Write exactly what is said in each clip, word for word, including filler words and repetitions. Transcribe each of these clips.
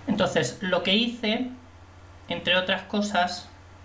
Entonces, lo que hice, entre otras cosas,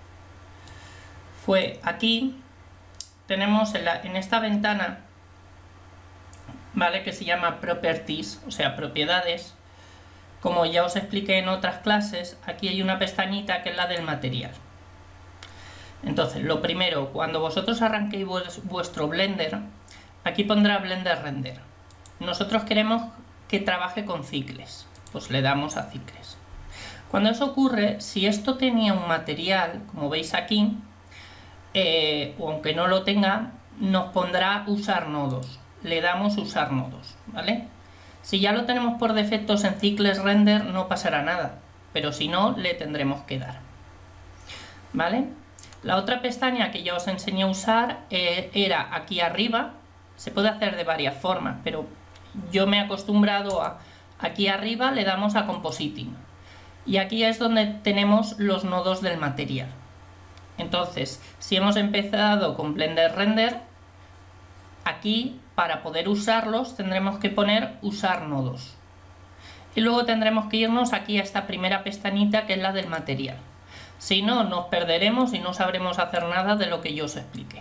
fue aquí, tenemos en, la, en esta ventana, ¿vale? Que se llama Properties, o sea, propiedades. Como ya os expliqué en otras clases, aquí hay una pestañita que es la del material. Entonces, lo primero, cuando vosotros arranquéis vuestro Blender, aquí pondrá Blender Render. Nosotros queremos que trabaje con cicles, pues le damos a cicles. Cuando eso ocurre, si esto tenía un material, como veis aquí, eh, o aunque no lo tenga, nos pondrá usar nodos. Le damos usar nodos, ¿vale? Si ya lo tenemos por defectos en Cycles Render, no pasará nada, pero si no, le tendremos que dar, ¿vale? La otra pestaña que ya os enseñé a usar eh, era aquí arriba. Se puede hacer de varias formas, pero yo me he acostumbrado a aquí arriba le damos a Compositing y aquí es donde tenemos los nodos del material. Entonces, si hemos empezado con Blender Render, aquí para poder usarlos tendremos que poner usar nodos y luego tendremos que irnos aquí a esta primera pestañita que es la del material. Si no, nos perderemos y no sabremos hacer nada de lo que yo os expliqué,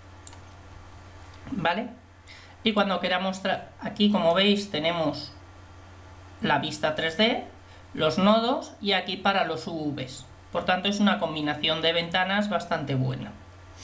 ¿vale? Y cuando queramos, aquí como veis tenemos la vista tres D, los nodos y aquí para los U Vs. Por tanto es una combinación de ventanas bastante buena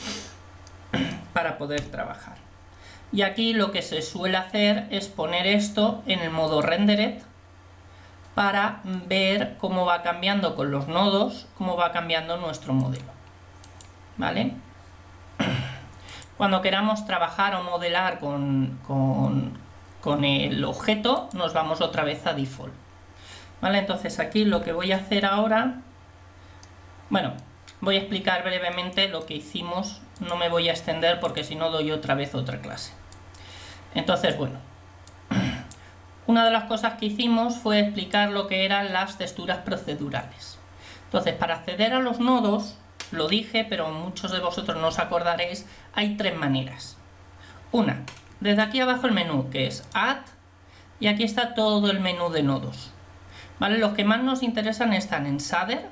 para poder trabajar. Y aquí lo que se suele hacer es poner esto en el modo Rendered para ver cómo va cambiando con los nodos, cómo va cambiando nuestro modelo, ¿vale? Cuando queramos trabajar o modelar con, con, con el objeto, nos vamos otra vez a Default, ¿vale? Entonces aquí lo que voy a hacer ahora, bueno, voy a explicar brevemente lo que hicimos, no me voy a extender porque si no doy otra vez otra clase. Entonces, bueno, una de las cosas que hicimos fue explicar lo que eran las texturas procedurales. Entonces, para acceder a los nodos, lo dije, pero muchos de vosotros no os acordaréis, hay tres maneras. Una, desde aquí abajo el menú, que es Add, y aquí está todo el menú de nodos, ¿vale? Los que más nos interesan están en Shader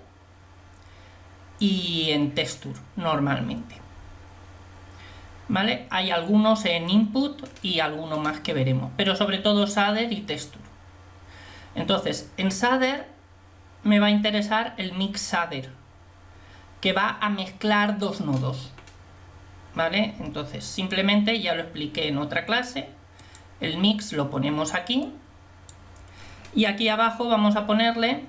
y en Texture, normalmente, ¿vale? Hay algunos en Input y algunos más que veremos, pero sobre todo Shader y Texture. Entonces, en Shader me va a interesar el Mix Shader, que va a mezclar dos nodos, ¿vale? Entonces, simplemente, ya lo expliqué en otra clase, el Mix lo ponemos aquí, y aquí abajo vamos a ponerle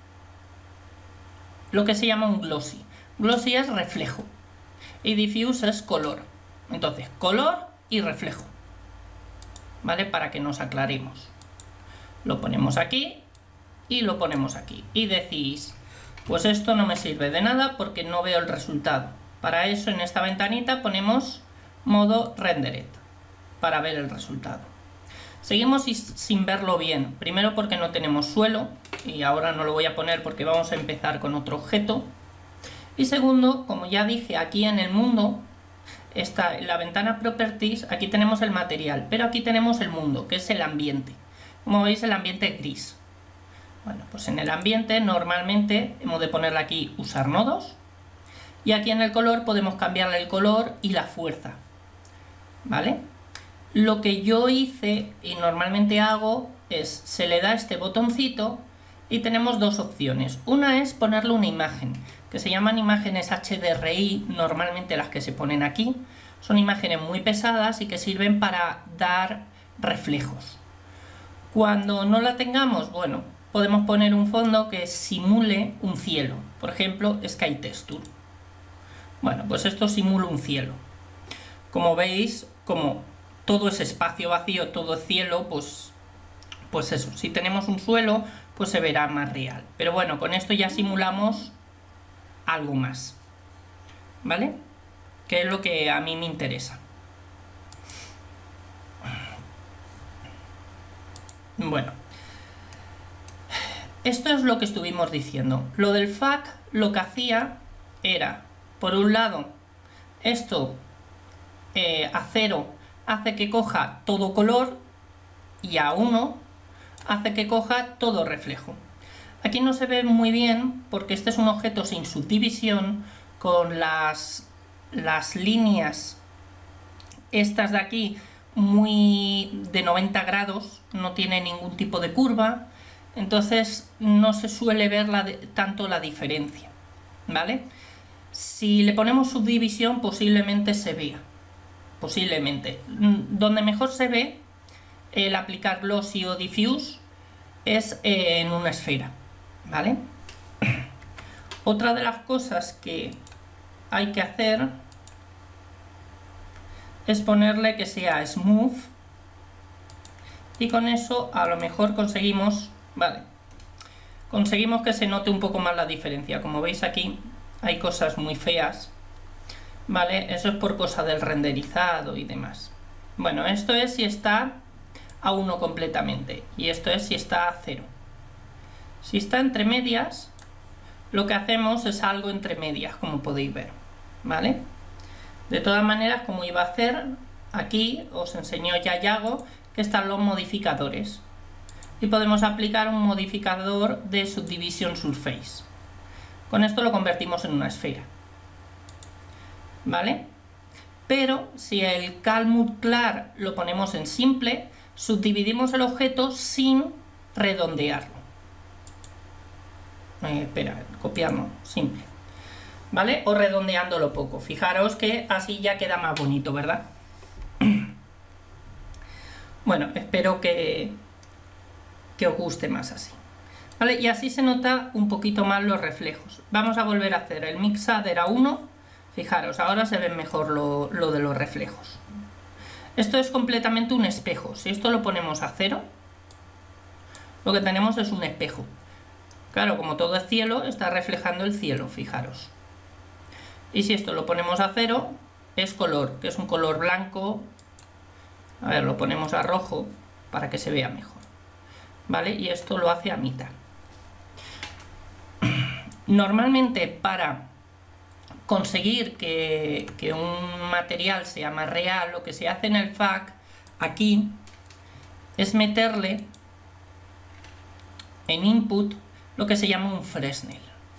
lo que se llama un Glossy. Glossy es reflejo, y Diffuse es color. Entonces, color y reflejo, ¿vale? Para que nos aclaremos. Lo ponemos aquí y lo ponemos aquí. Y decís, pues esto no me sirve de nada porque no veo el resultado. Para eso en esta ventanita ponemos modo Rendered, para ver el resultado. Seguimos sin verlo bien. Primero porque no tenemos suelo, y ahora no lo voy a poner porque vamos a empezar con otro objeto. Y segundo, como ya dije, aquí en el mundo, está en la ventana Properties, aquí tenemos el material, pero aquí tenemos el mundo, que es el ambiente. Como veis, el ambiente es gris. Bueno, pues en el ambiente normalmente hemos de ponerle aquí usar nodos, y aquí en el color podemos cambiarle el color y la fuerza, ¿vale? Lo que yo hice y normalmente hago es, se le da este botoncito y tenemos dos opciones. Una es ponerle una imagen, que se llaman imágenes H D R I, normalmente las que se ponen aquí. Son imágenes muy pesadas y que sirven para dar reflejos. Cuando no la tengamos, bueno, podemos poner un fondo que simule un cielo, por ejemplo, Sky Texture. Bueno, pues esto simula un cielo. Como veis, como todo es espacio vacío, todo es cielo, pues, pues eso, si tenemos un suelo, pues se verá más real. Pero bueno, con esto ya simulamos algo más, ¿vale? Que es lo que a mí me interesa. Bueno, esto es lo que estuvimos diciendo. Lo del F A C lo que hacía era, por un lado, esto eh, a cero hace que coja todo color y a uno hace que coja todo reflejo. Aquí no se ve muy bien porque este es un objeto sin subdivisión, con las, las líneas estas de aquí muy de noventa grados, no tiene ningún tipo de curva, entonces no se suele ver la de, tanto la diferencia, ¿vale? Si le ponemos subdivisión posiblemente se vea, posiblemente. Donde mejor se ve el aplicar glossy o diffuse es en una esfera, ¿vale? Otra de las cosas que hay que hacer es ponerle que sea smooth, y con eso a lo mejor conseguimos, vale, conseguimos que se note un poco más la diferencia. Como veis aquí hay cosas muy feas, vale, eso es por cosa del renderizado y demás. Bueno, esto es si está a uno completamente y esto es si está a cero. Si está entre medias, lo que hacemos es algo entre medias, como podéis ver, ¿vale? De todas maneras, como iba a hacer, aquí os enseñó ya Yago que están los modificadores y podemos aplicar un modificador de Subdivision Surface. Con esto lo convertimos en una esfera, ¿vale? Pero si el Calm Clar lo ponemos en simple, subdividimos el objeto sin redondearlo. Eh, espera, copiamos, simple, ¿vale? O redondeándolo poco. Fijaros que así ya queda más bonito, ¿verdad? Bueno, espero que, que os guste más así, ¿vale? Y así se nota un poquito más los reflejos. Vamos a volver a hacer el mix shader a uno. Fijaros, ahora se ven mejor lo, lo de los reflejos. Esto es completamente un espejo. Si esto lo ponemos a cero, lo que tenemos es un espejo. Claro, como todo es cielo, está reflejando el cielo, fijaros. Y si esto lo ponemos a cero, es color, que es un color blanco. A ver, lo ponemos a rojo para que se vea mejor, ¿vale? Y esto lo hace a mitad. Normalmente, para conseguir que, que un material sea más real, lo que se hace en el F A C aquí es meterle en input lo que se llama un Fresnel.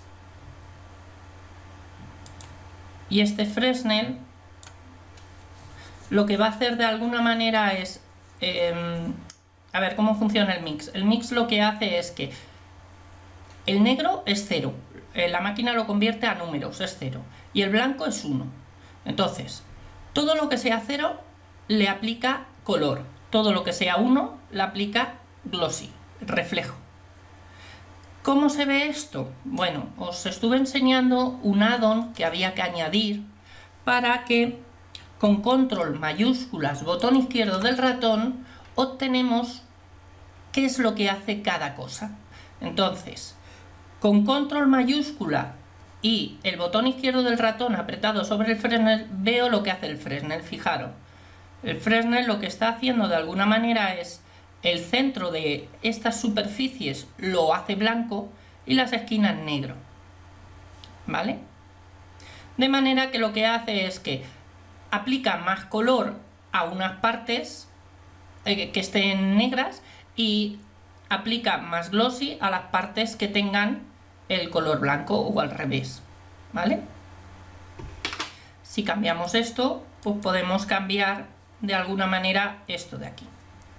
Y este Fresnel lo que va a hacer de alguna manera es, eh, a ver cómo funciona el mix. El mix lo que hace es que el negro es cero, la máquina lo convierte a números, es cero, y el blanco es uno. Entonces, todo lo que sea cero le aplica color, todo lo que sea uno le aplica glossy, reflejo. ¿Cómo se ve esto? Bueno, os estuve enseñando un add-on que había que añadir para que con control mayúsculas, botón izquierdo del ratón, obtenemos qué es lo que hace cada cosa. Entonces, con control mayúscula y el botón izquierdo del ratón apretado sobre el Fresnel, veo lo que hace el Fresnel. Fijaros, el Fresnel lo que está haciendo de alguna manera es el centro de estas superficies lo hace blanco y las esquinas negro, ¿vale? De manera que lo que hace es que aplica más color a unas partes eh, que estén negras y aplica más glossy a las partes que tengan el color blanco o al revés, ¿vale? Si cambiamos esto, pues podemos cambiar de alguna manera esto de aquí.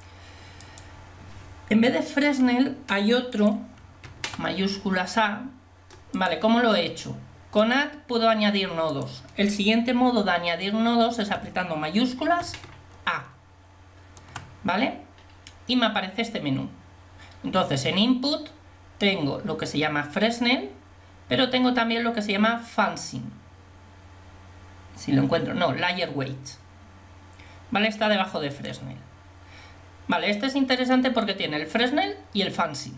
En vez de Fresnel hay otro, mayúsculas A, ¿vale? ¿Cómo lo he hecho? Con Add puedo añadir nodos. El siguiente modo de añadir nodos es apretando mayúsculas A, ¿vale? Y me aparece este menú. Entonces en Input tengo lo que se llama Fresnel, pero tengo también lo que se llama Fancy. Si lo encuentro, no, Layer Weight, ¿vale? Está debajo de Fresnel. Vale, este es interesante porque tiene el Fresnel y el Fancy.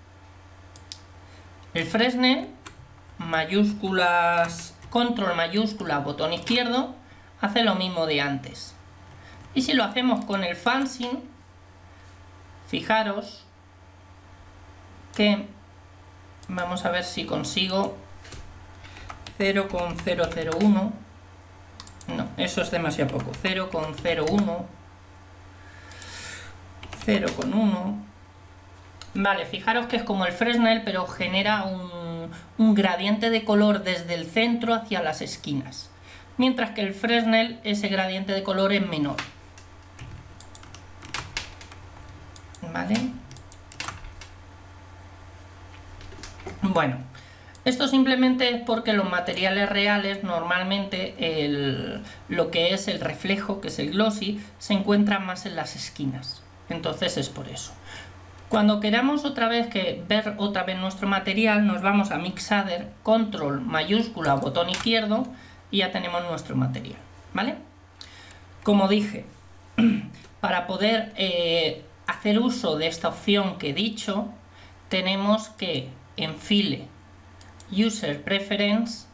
El Fresnel, mayúsculas, control mayúscula, botón izquierdo, hace lo mismo de antes. Y si lo hacemos con el Fancy, fijaros que vamos a ver si consigo cero coma cero cero uno. No, eso es demasiado poco. cero coma cero uno, cero coma uno. Vale, fijaros que es como el Fresnel, pero genera un, un gradiente de color desde el centro hacia las esquinas. Mientras que el Fresnel, ese gradiente de color es menor. ¿Vale? Bueno, esto simplemente es porque los materiales reales, normalmente el, lo que es el reflejo, que es el glossy, se encuentra más en las esquinas. Entonces es por eso. Cuando queramos otra vez que ver otra vez nuestro material, nos vamos a Mixader, control mayúscula, botón izquierdo, y ya tenemos nuestro material, ¿vale? Como dije, para poder eh, hacer uso de esta opción que he dicho, tenemos que en File, User Preference,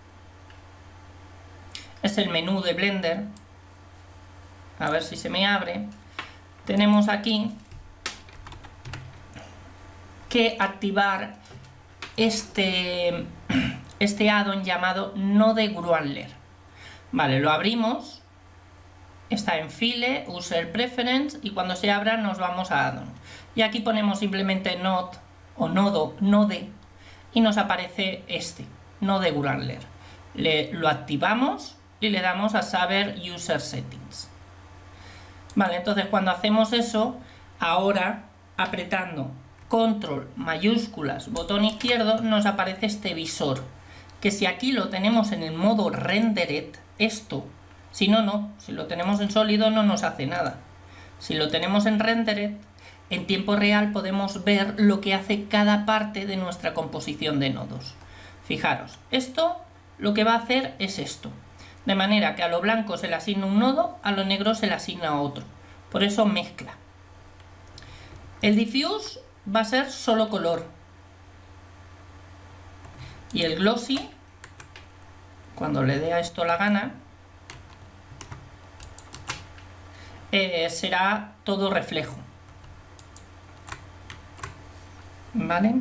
es el menú de Blender, a ver si se me abre, tenemos aquí que activar este, este add-on llamado Node Groundler. Vale, lo abrimos, está en File, User Preference, y cuando se abra nos vamos a add-on. Y aquí ponemos simplemente Node o nodo, Node, y nos aparece este, Node Groundler. Le, lo activamos y le damos a Saber User Settings. Vale, entonces cuando hacemos eso, ahora apretando control mayúsculas, botón izquierdo, nos aparece este visor, que si aquí lo tenemos en el modo rendered, esto, si no, no, si lo tenemos en sólido no nos hace nada. Si lo tenemos en rendered, en tiempo real podemos ver lo que hace cada parte de nuestra composición de nodos. Fijaros, esto lo que va a hacer es esto, de manera que a lo blanco se le asigna un nodo, a lo negro se le asigna otro, por eso mezcla. El diffuse va a ser solo color, y el glossy, cuando le dé a esto la gana, eh, será todo reflejo. ¿Vale?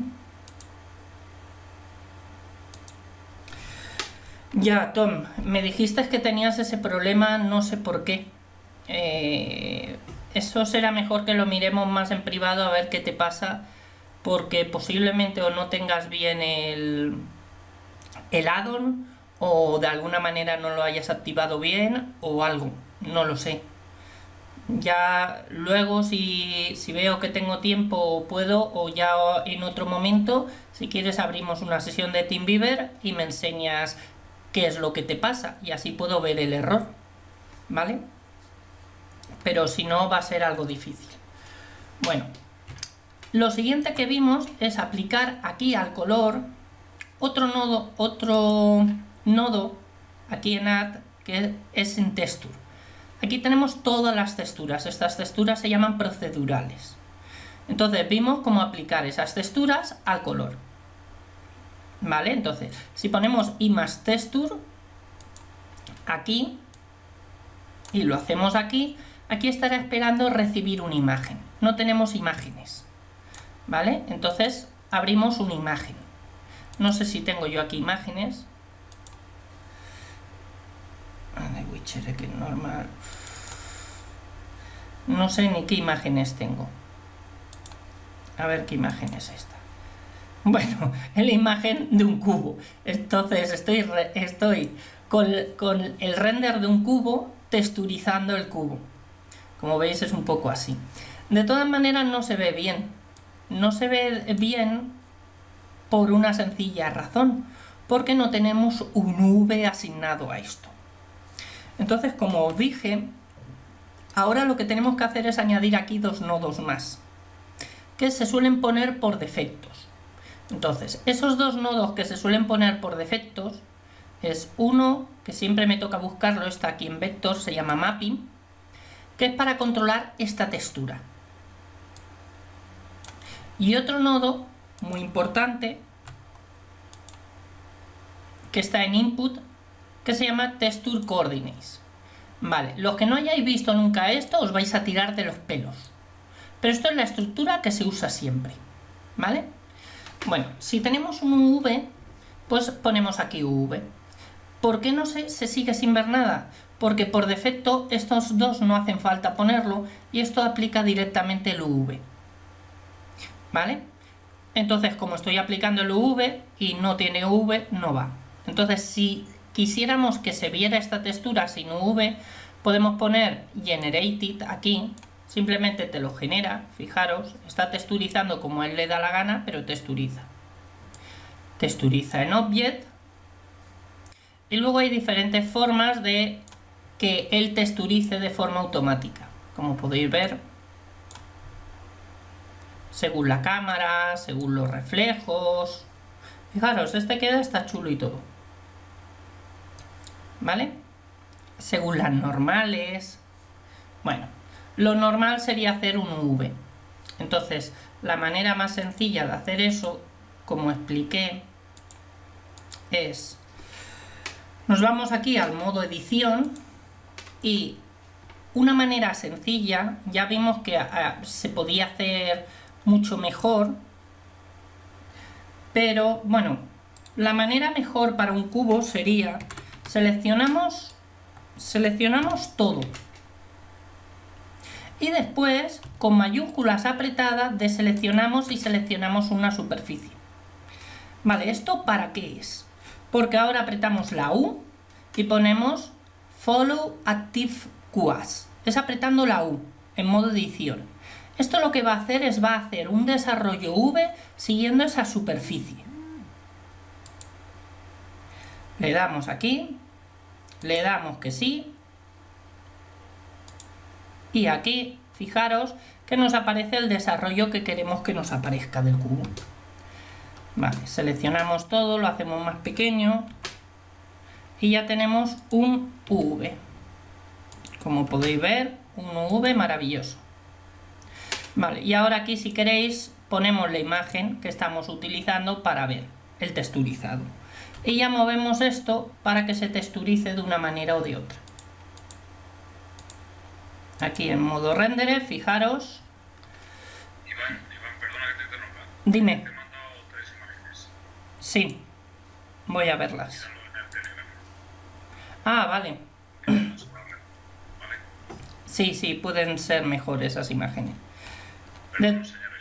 Ya, Tom, me dijiste que tenías ese problema, no sé por qué. Eh, eso será mejor que lo miremos más en privado a ver qué te pasa, porque posiblemente o no tengas bien el, el add-on, o de alguna manera no lo hayas activado bien, o algo, no lo sé. Ya luego si, si veo que tengo tiempo puedo, o ya en otro momento, si quieres abrimos una sesión de TeamViewer y me enseñas qué es lo que te pasa y así puedo ver el error, ¿vale? Pero si no va a ser algo difícil. Bueno, lo siguiente que vimos es aplicar aquí al color otro nodo, otro nodo aquí en Add, que es en Texture. Aquí tenemos todas las texturas, estas texturas se llaman procedurales. Entonces vimos cómo aplicar esas texturas al color. ¿Vale? Entonces, si ponemos Image Texture aquí y lo hacemos aquí, aquí estará esperando recibir una imagen. No tenemos imágenes. ¿Vale? Entonces abrimos una imagen. No sé si tengo yo aquí imágenes. De Witcher, que normal. No sé ni qué imágenes tengo. A ver qué imagen es esta. Bueno, es la imagen de un cubo. Entonces estoy, re, estoy con, con el render de un cubo texturizando el cubo. Como veis es un poco así. De todas maneras no se ve bien. No se ve bien por una sencilla razón. Porque no tenemos un V asignado a esto. Entonces, como os dije, ahora lo que tenemos que hacer es añadir aquí dos nodos más, que se suelen poner por defectos. Entonces, esos dos nodos que se suelen poner por defectos es uno, que siempre me toca buscarlo, está aquí en Vector, se llama Mapping, que es para controlar esta textura. Y otro nodo, muy importante, que está en Input, que se llama Texture Coordinates. Vale, los que no hayáis visto nunca esto os vais a tirar de los pelos. Pero esto es la estructura que se usa siempre. ¿Vale? Bueno, si tenemos un U V, pues ponemos aquí U V. ¿Por qué no se, se sigue sin ver nada? Porque por defecto estos dos no hacen falta ponerlo y esto aplica directamente el U V. ¿vale? Entonces, como estoy aplicando el U V y no tiene U V, no va. Entonces, si quisiéramos que se viera esta textura sin U V, podemos poner Generated aquí. Simplemente te lo genera, fijaros, está texturizando como él le da la gana, pero texturiza. Texturiza en Object. Y luego hay diferentes formas de que él texturice de forma automática. Como podéis ver, según la cámara, según los reflejos. Fijaros, este queda está chulo y todo. ¿Vale? Según las normales. Bueno, lo normal sería hacer un U V. Entonces, la manera más sencilla de hacer eso, como expliqué, es... Nos vamos aquí al modo edición y una manera sencilla, ya vimos que a, se podía hacer mucho mejor, pero bueno, la manera mejor para un cubo sería seleccionamos, seleccionamos todo y después con mayúsculas apretadas deseleccionamos y seleccionamos una superficie. Vale, ¿esto para qué es? Porque ahora apretamos la U y ponemos Follow Active Q A S. Es apretando la U en modo edición. Esto lo que va a hacer es va a hacer un desarrollo V siguiendo esa superficie. Le damos aquí, le damos que sí. Y aquí, fijaros que nos aparece el desarrollo que queremos que nos aparezca del cubo. Vale, seleccionamos todo, lo hacemos más pequeño y ya tenemos un U V. Como podéis ver, un U V maravilloso. Vale, y ahora aquí si queréis ponemos la imagen que estamos utilizando para ver el texturizado. Y ya movemos esto para que se texturice de una manera o de otra. Aquí en modo renderer, fijaros. Iván, Iván, perdona que te interrumpa. Dime. Sí, voy a verlas. Ah, vale. Sí, sí, pueden ser mejores esas imágenes. De,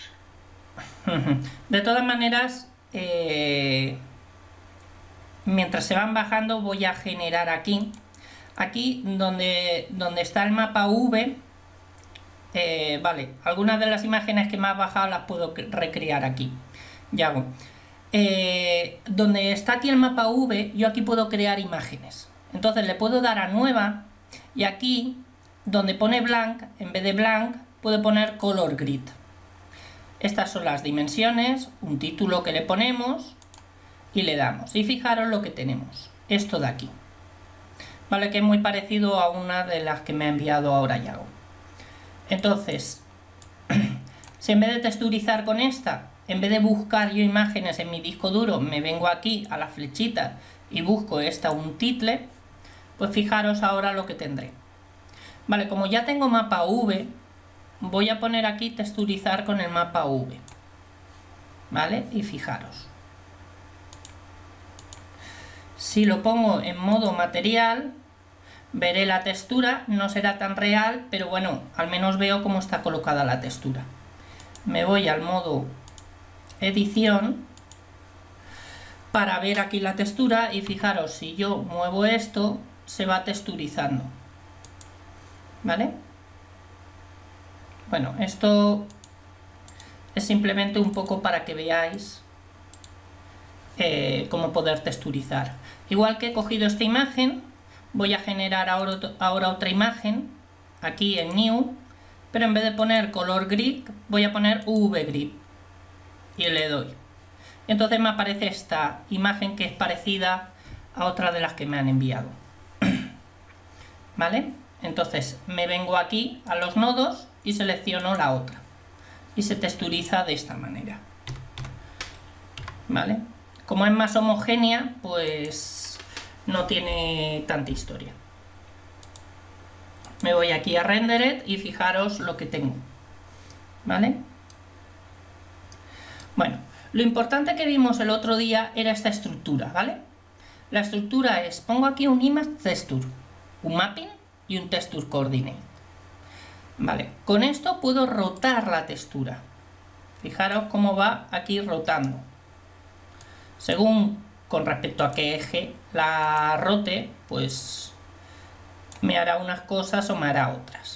de todas maneras, eh, mientras se van bajando voy a generar aquí. Aquí donde, donde está el mapa V, eh, vale, algunas de las imágenes que me ha bajado las puedo recrear aquí. Ya hago. Eh, donde está aquí el mapa V, yo aquí puedo crear imágenes. Entonces le puedo dar a nueva y aquí donde pone blank, en vez de blank, puedo poner color grid. Estas son las dimensiones, un título que le ponemos y le damos. Y fijaros lo que tenemos, esto de aquí. Vale, que es muy parecido a una de las que me ha enviado ahora Yago. Entonces, si en vez de texturizar con esta, en vez de buscar yo imágenes en mi disco duro, me vengo aquí a las flechitas y busco esta, un title, pues fijaros ahora lo que tendré. Vale, como ya tengo mapa V, voy a poner aquí texturizar con el mapa V. Vale, y fijaros. Si lo pongo en modo material, veré la textura, no será tan real, pero bueno, al menos veo cómo está colocada la textura. Me voy al modo edición para ver aquí la textura y fijaros, si yo muevo esto se va texturizando, ¿vale? Bueno, esto es simplemente un poco para que veáis eh, cómo poder texturizar. Igual que he cogido esta imagen, voy a generar ahora, ahora otra imagen aquí en New, pero en vez de poner color grid voy a poner U V grid y le doy. Entonces me aparece esta imagen que es parecida a otra de las que me han enviado. ¿Vale? Entonces me vengo aquí a los nodos y selecciono la otra y se texturiza de esta manera. ¿Vale? Como es más homogénea, pues no tiene tanta historia. Me voy aquí a Rendered y fijaros lo que tengo. ¿Vale? Bueno, lo importante que vimos el otro día era esta estructura, ¿vale? La estructura es, pongo aquí un image texture, un mapping y un texture coordinate. Vale, con esto puedo rotar la textura. Fijaros cómo va aquí rotando. Según con respecto a qué eje la rote, pues me hará unas cosas o me hará otras.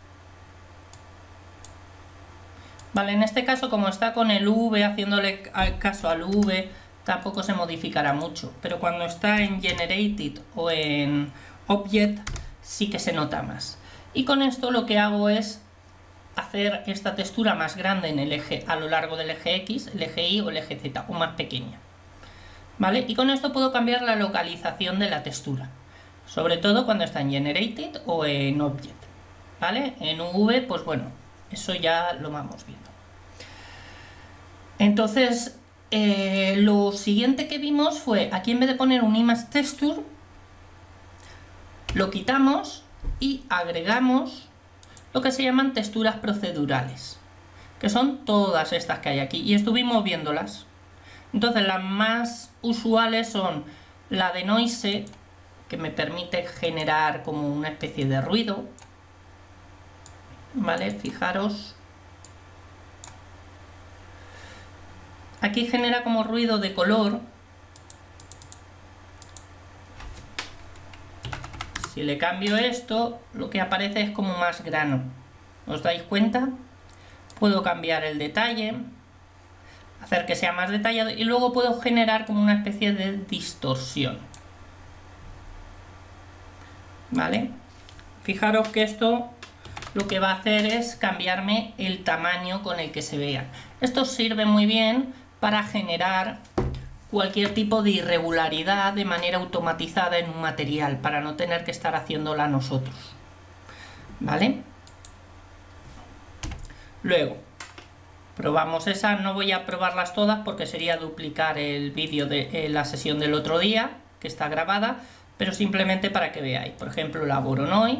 Vale, en este caso, como está con el V, haciéndole caso al V, tampoco se modificará mucho. Pero cuando está en Generated o en Object, sí que se nota más. Y con esto lo que hago es hacer esta textura más grande en el eje, a lo largo del eje X, el eje Y o el eje Z, o más pequeña. ¿Vale? Y con esto puedo cambiar la localización de la textura. Sobre todo cuando está en Generated o en Object. ¿Vale? En V, pues bueno, eso ya lo vamos viendo. Entonces, eh, lo siguiente que vimos fue, aquí en vez de poner un Image Texture, lo quitamos y agregamos lo que se llaman texturas procedurales, que son todas estas que hay aquí, y estuvimos viéndolas. Entonces, las más usuales son la de Noise, que me permite generar como una especie de ruido. Vale, fijaros. Aquí genera como ruido de color. Si le cambio esto, lo que aparece es como más grano. ¿Os dais cuenta? Puedo cambiar el detalle, hacer que sea más detallado, y luego puedo generar como una especie de distorsión. ¿Vale? Fijaros que esto lo que va a hacer es cambiarme el tamaño con el que se vean. Esto sirve muy bien para generar cualquier tipo de irregularidad de manera automatizada en un material, para no tener que estar haciéndola nosotros. ¿Vale? Luego, probamos esas. No voy a probarlas todas porque sería duplicar el vídeo de eh, la sesión del otro día, que está grabada, pero simplemente para que veáis. Por ejemplo, la Voronoi.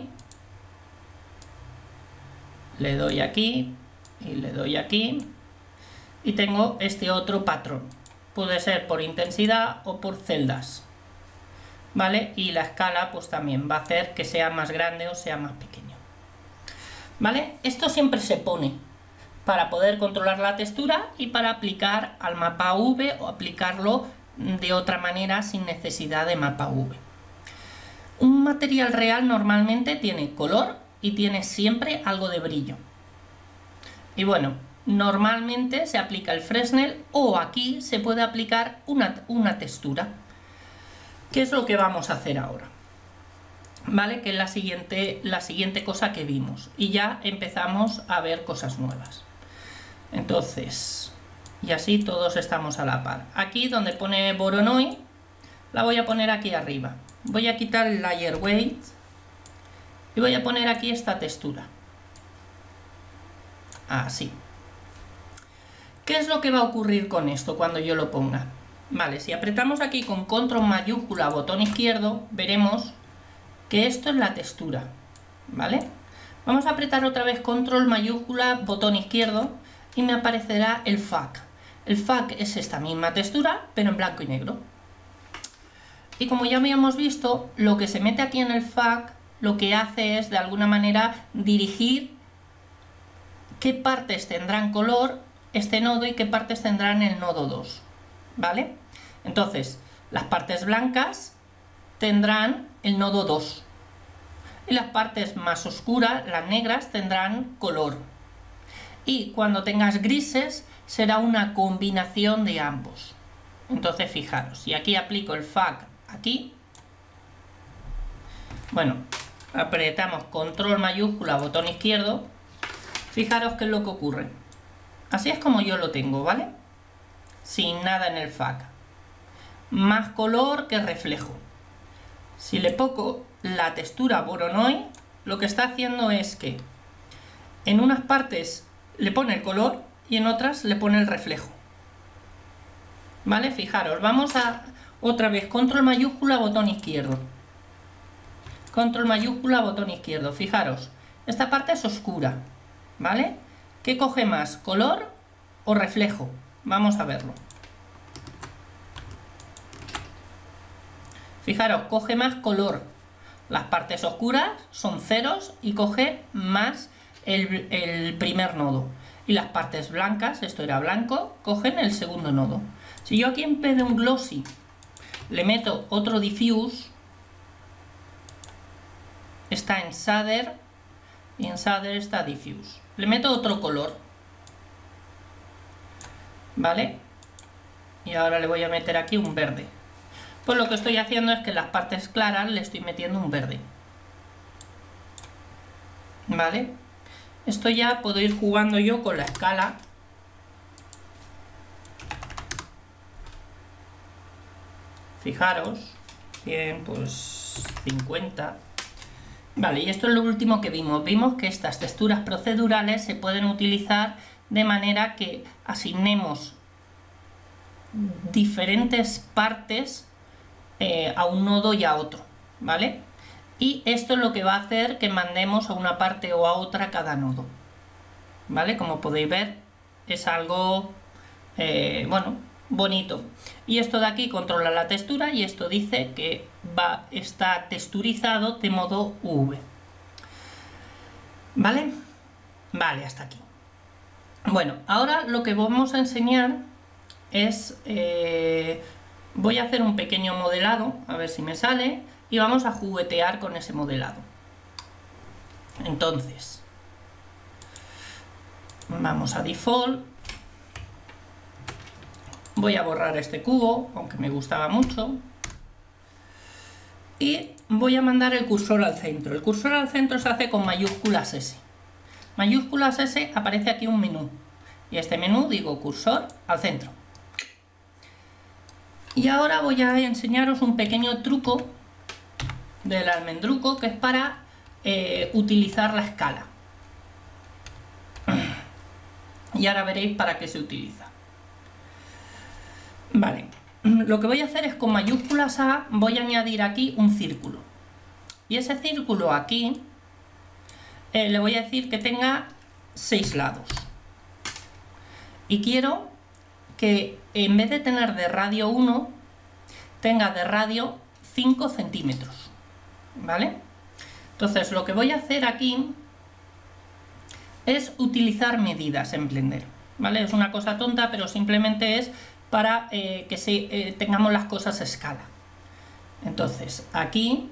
Le doy aquí y le doy aquí. Y tengo este otro patrón. Puede ser por intensidad o por celdas. ¿Vale? Y la escala pues también va a hacer que sea más grande o sea más pequeño. ¿Vale? Esto siempre se pone para poder controlar la textura y para aplicar al mapa V o aplicarlo de otra manera sin necesidad de mapa V. Un material real normalmente tiene color y tiene siempre algo de brillo. Y bueno, normalmente se aplica el Fresnel, o aquí se puede aplicar una, una textura. ¿Qué es lo que vamos a hacer ahora? ¿Vale? Que es la siguiente, la siguiente cosa que vimos. Y ya empezamos a ver cosas nuevas. Entonces, y así todos estamos a la par. Aquí donde pone Voronoi, la voy a poner aquí arriba. Voy a quitar el Layer Weight y voy a poner aquí esta textura. Así. ¿Qué es lo que va a ocurrir con esto cuando yo lo ponga? Vale, si apretamos aquí con control mayúscula botón izquierdo, veremos que esto es la textura. ¿Vale? Vamos a apretar otra vez control mayúscula botón izquierdo y me aparecerá el F A C. El F A C es esta misma textura, pero en blanco y negro. Y como ya habíamos visto, lo que se mete aquí en el F A C lo que hace es de alguna manera dirigir qué partes tendrán color este nodo y qué partes tendrán el nodo dos. ¿Vale? Entonces, las partes blancas tendrán el nodo dos. Y las partes más oscuras, las negras, tendrán color. Y cuando tengas grises, será una combinación de ambos. Entonces, fijaros, si aquí aplico el F A C aquí, bueno, apretamos control mayúscula botón izquierdo, fijaros qué es lo que ocurre. Así es como yo lo tengo, ¿vale? Sin nada en el F A C. Más color que reflejo. Si le pongo la textura Voronoi, lo que está haciendo es que en unas partes le pone el color y en otras le pone el reflejo. ¿Vale? Fijaros, vamos a otra vez control mayúscula botón izquierdo. Control mayúscula botón izquierdo. Fijaros, esta parte es oscura. ¿Vale? ¿Qué coge más? ¿Color o reflejo? Vamos a verlo. Fijaros, coge más color. Las partes oscuras son ceros y coge más el, el primer nodo. y las partes blancas, esto era blanco, cogen el segundo nodo. Si yo aquí en vez de un glossy le meto otro diffuse, está en shader y en shader está diffuse. Le meto otro color, ¿vale? Y ahora le voy a meter aquí un verde. Pues lo que estoy haciendo es que en las partes claras le estoy metiendo un verde, ¿vale? Esto ya puedo ir jugando yo con la escala. Fijaros, bien, pues cincuenta. Vale, y esto es lo último que vimos. Vimos que estas texturas procedurales se pueden utilizar de manera que asignemos diferentes partes eh, a un nodo y a otro, ¿vale? Y esto es lo que va a hacer que mandemos a una parte o a otra cada nodo, ¿vale? Como podéis ver, es algo, eh, bueno, bonito. Y esto de aquí controla la textura y esto dice que va, está texturizado de modo U V. ¿Vale? Vale, hasta aquí. Bueno, ahora lo que vamos a enseñar es... Eh, voy a hacer un pequeño modelado, a ver si me sale, y vamos a juguetear con ese modelado. Entonces, vamos a Default. Voy a borrar este cubo, aunque me gustaba mucho. Y voy a mandar el cursor al centro. El cursor al centro se hace con mayúsculas S. Mayúsculas S, aparece aquí un menú. Y este menú digo cursor al centro. Y ahora voy a enseñaros un pequeño truco del almendruco que es para eh, utilizar la escala. Y ahora veréis para qué se utiliza. Vale, lo que voy a hacer es con mayúsculas A voy a añadir aquí un círculo. Y ese círculo aquí eh, le voy a decir que tenga seis lados. Y quiero que en vez de tener de radio uno, tenga de radio cinco centímetros, ¿vale? Entonces lo que voy a hacer aquí es utilizar medidas en Blender, ¿vale? Es una cosa tonta, pero simplemente es para eh, que se, eh, tengamos las cosas a escala. Entonces aquí,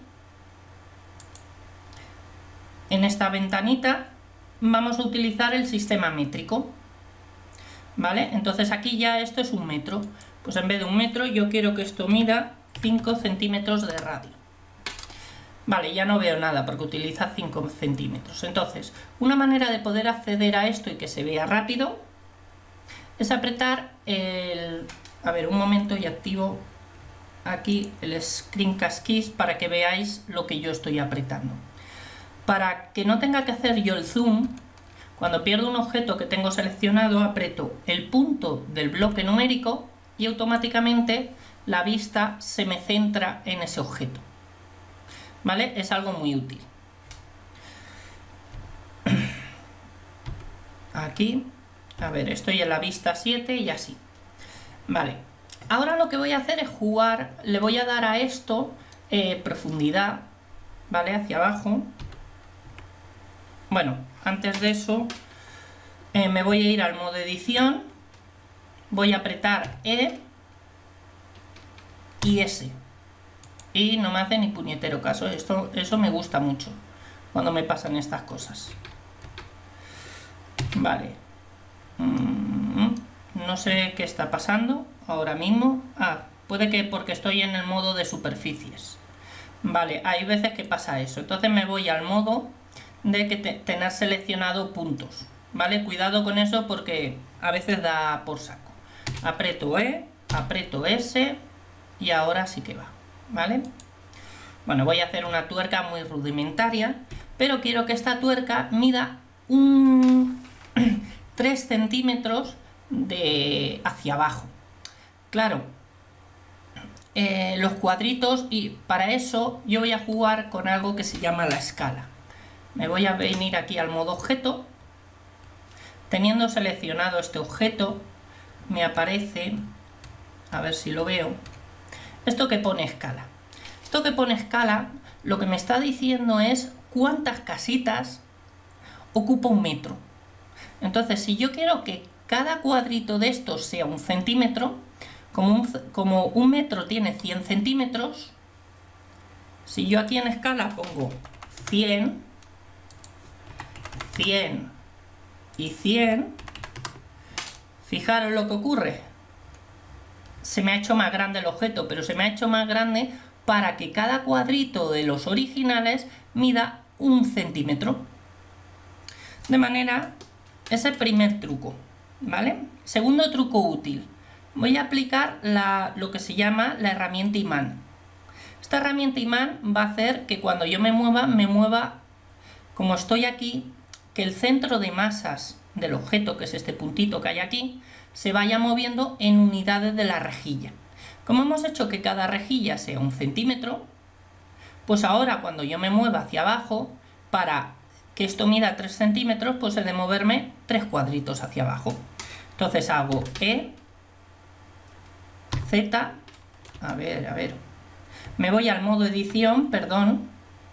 en esta ventanita, vamos a utilizar el sistema métrico, ¿vale? Entonces aquí ya esto es un metro. Pues en vez de un metro yo quiero que esto mida cinco centímetros de radio. Vale, ya no veo nada porque utiliza cinco centímetros. Entonces, una manera de poder acceder a esto y que se vea rápido es apretar el... A ver, un momento y activo aquí el Screencast Keys para que veáis lo que yo estoy apretando. Para que no tenga que hacer yo el zoom, cuando pierdo un objeto que tengo seleccionado, aprieto el punto del bloque numérico y automáticamente la vista se me centra en ese objeto. ¿Vale? Es algo muy útil. Aquí, a ver, estoy en la vista siete y así. Vale, ahora lo que voy a hacer es jugar, le voy a dar a esto eh, profundidad, ¿vale? Hacia abajo. Bueno, antes de eso eh, me voy a ir al modo edición, voy a apretar E y S. Y no me hace ni puñetero caso. Esto, eso me gusta mucho cuando me pasan estas cosas. Vale. Mm, no sé qué está pasando ahora mismo. Ah, puede que porque estoy en el modo de superficies. Vale, hay veces que pasa eso. Entonces me voy al modo de que te, tener seleccionado puntos. Vale, cuidado con eso porque a veces da por saco. Aprieto E, aprieto S y ahora sí que va. ¿Vale? Bueno, voy a hacer una tuerca muy rudimentaria, pero quiero que esta tuerca mida un tres centímetros de hacia abajo. Claro, eh, los cuadritos, y para eso yo voy a jugar con algo que se llama la escala. Me voy a venir aquí al modo objeto. Teniendo seleccionado este objeto, me aparece, a ver si lo veo, esto que pone escala. Esto que pone escala lo que me está diciendo es cuántas casitas ocupa un metro. Entonces, si yo quiero que cada cuadrito de estos sea un centímetro, como un, como un metro tiene cien centímetros, si yo aquí en escala pongo cien, cien y cien, fijaros lo que ocurre. Se me ha hecho más grande el objeto, pero se me ha hecho más grande para que cada cuadrito de los originales mida un centímetro. De manera, ese es el primer truco, ¿vale? Segundo truco útil. Voy a aplicar la, lo que se llama la herramienta imán. Esta herramienta imán va a hacer que cuando yo me mueva, me mueva, como estoy aquí, que el centro de masas del objeto, que es este puntito que hay aquí, se vaya moviendo en unidades de la rejilla. Como hemos hecho que cada rejilla sea un centímetro, pues ahora cuando yo me mueva hacia abajo, para que esto mida tres centímetros, pues he de moverme tres cuadritos hacia abajo. Entonces hago E, Z, a ver, a ver, me voy al modo edición, perdón,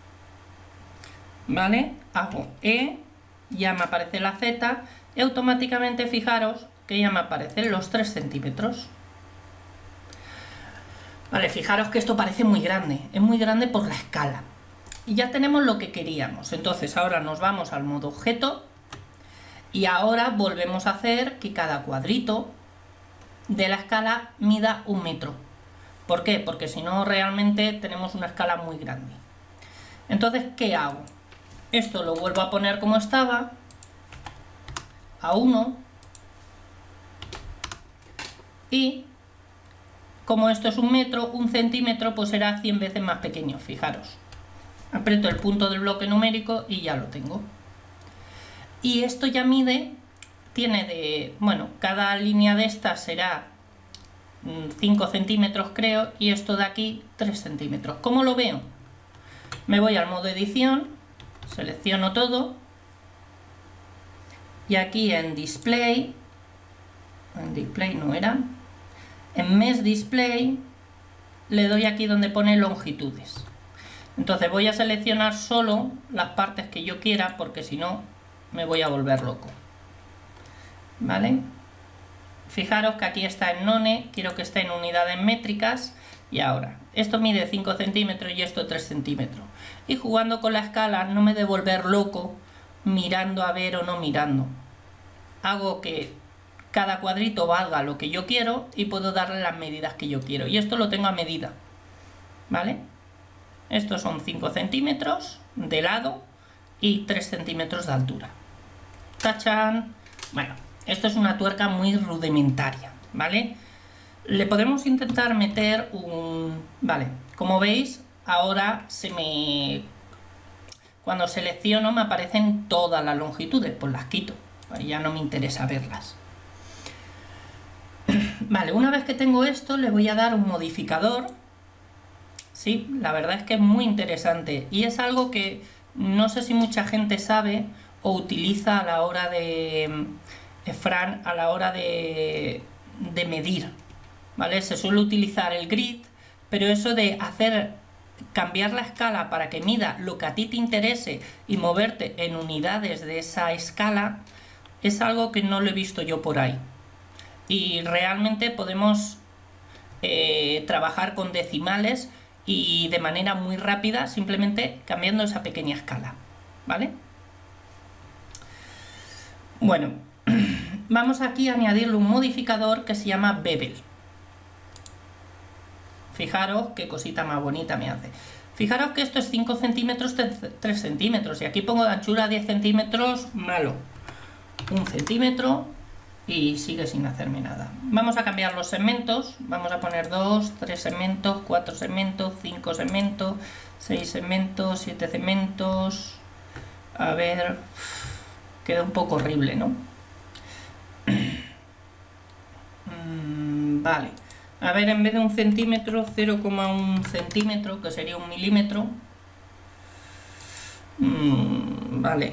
¿vale? Hago E, ya me aparece la Z, y automáticamente fijaros que ya me aparecen los tres centímetros. Vale, fijaros que esto parece muy grande, es muy grande por la escala. Y ya tenemos lo que queríamos. Entonces ahora nos vamos al modo objeto y ahora volvemos a hacer que cada cuadrito de la escala mida un metro. ¿Por qué? Porque si no realmente tenemos una escala muy grande. Entonces, ¿qué hago? Esto lo vuelvo a poner como estaba, a uno, y como esto es un metro, un centímetro pues será cien veces más pequeño, fijaros. Aprieto el punto del bloque numérico y ya lo tengo. Y esto ya mide, tiene de, bueno, cada línea de estas será cinco centímetros creo, y esto de aquí tres centímetros. ¿Cómo lo veo? Me voy al modo edición, selecciono todo, y aquí en display, en display no era, en mesh display, le doy aquí donde pone longitudes. Entonces voy a seleccionar solo las partes que yo quiera, porque si no me voy a volver loco. ¿Vale? Fijaros que aquí está en none, quiero que esté en unidades métricas, y ahora, esto mide cinco centímetros y esto tres centímetros. Y jugando con la escala no me he de volver loco mirando a ver o no mirando. Hago que cada cuadrito valga lo que yo quiero y puedo darle las medidas que yo quiero. Y esto lo tengo a medida. ¿Vale? Estos son cinco centímetros de lado y tres centímetros de altura. ¡Tachán! Bueno, esto es una tuerca muy rudimentaria, ¿vale? Le podemos intentar meter un... Vale, como veis, ahora se me... Cuando selecciono me aparecen todas las longitudes, pues las quito, pues ya no me interesa verlas. Vale, una vez que tengo esto, le voy a dar un modificador. Sí, la verdad es que es muy interesante y es algo que no sé si mucha gente sabe o utiliza a la hora de... Fran, a la hora de, de medir, ¿vale? Se suele utilizar el grid, pero eso de hacer, cambiar la escala para que mida lo que a ti te interese y moverte en unidades de esa escala, es algo que no lo he visto yo por ahí. Y realmente podemos eh, trabajar con decimales y de manera muy rápida, simplemente cambiando esa pequeña escala, ¿vale? Bueno, vamos aquí a añadirle un modificador que se llama bevel. Fijaros qué cosita más bonita me hace. Fijaros que esto es cinco centímetros, tres centímetros. Y aquí pongo de anchura diez centímetros, malo. Un centímetro y sigue sin hacerme nada. Vamos a cambiar los segmentos. Vamos a poner dos, tres segmentos, cuatro segmentos, cinco segmentos, seis segmentos, siete segmentos. A ver... Queda un poco horrible, ¿no? mm, vale. A ver, en vez de un centímetro, cero coma uno centímetro, que sería un milímetro. Mm, vale.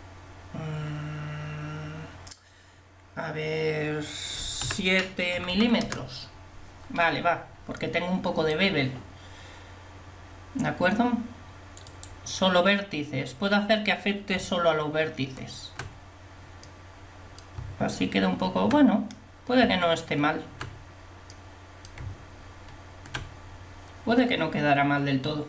Mm, a ver, siete milímetros. Vale, va, porque tengo un poco de bevel. ¿De acuerdo? Solo vértices. Puedo hacer que afecte solo a los vértices. Así queda un poco, bueno, puede que no esté mal. Puede que no quedara mal del todo.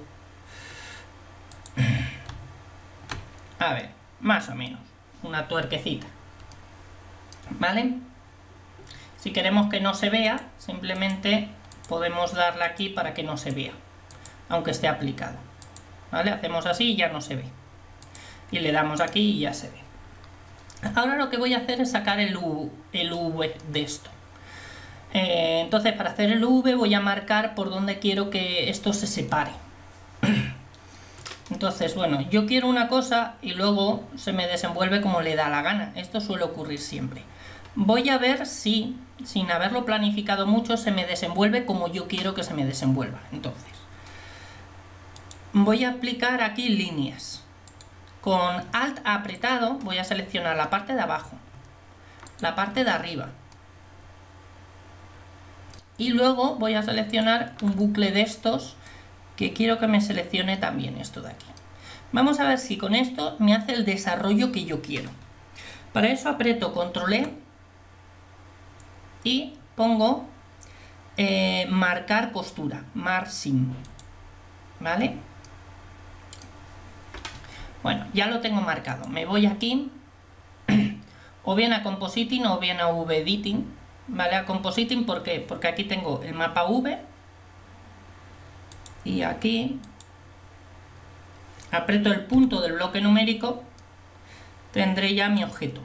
A ver, más o menos, una tuerquecita. ¿Vale? Si queremos que no se vea, simplemente podemos darle aquí para que no se vea, aunque esté aplicado. ¿Vale? Hacemos así y ya no se ve. Y le damos aquí y ya se ve. Ahora lo que voy a hacer es sacar el, U, el U V de esto. Eh, entonces, para hacer el U V voy a marcar por donde quiero que esto se separe. Entonces, bueno, yo quiero una cosa y luego se me desenvuelve como le da la gana. Esto suele ocurrir siempre. Voy a ver si, sin haberlo planificado mucho, se me desenvuelve como yo quiero que se me desenvuelva. Entonces, voy a aplicar aquí líneas. Con Alt apretado voy a seleccionar la parte de abajo, la parte de arriba. Y luego voy a seleccionar un bucle de estos que quiero que me seleccione también esto de aquí. Vamos a ver si con esto me hace el desarrollo que yo quiero. Para eso aprieto control E y pongo eh, marcar costura, margin, ¿vale? Bueno, ya lo tengo marcado. Me voy aquí, o bien a Compositing o bien a V Editing, ¿vale? A Compositing, ¿por qué? Porque aquí tengo el mapa V y aquí aprieto el punto del bloque numérico, tendré ya mi objeto,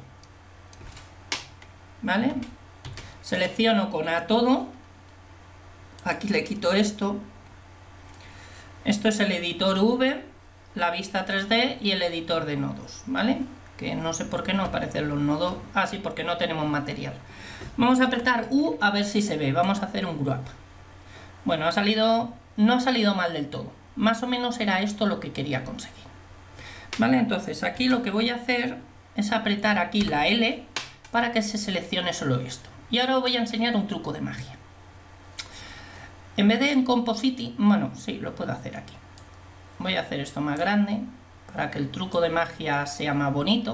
¿vale? Selecciono con A todo, aquí le quito esto, esto es el editor V, la vista tres D y el editor de nodos, ¿vale? Que no sé por qué no aparecen los nodos, ah sí, porque no tenemos material. Vamos a apretar U a ver si se ve, vamos a hacer un grab. Bueno, ha salido, no ha salido mal del todo, más o menos era esto lo que quería conseguir, ¿vale? Entonces aquí lo que voy a hacer es apretar aquí la L para que se seleccione solo esto. Y ahora os voy a enseñar un truco de magia. En vez de en Compositing, bueno, sí, lo puedo hacer aquí. Voy a hacer esto más grande para que el truco de magia sea más bonito.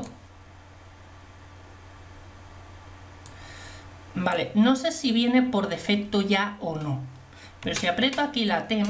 Vale, no sé si viene por defecto ya o no, pero si aprieto aquí la T,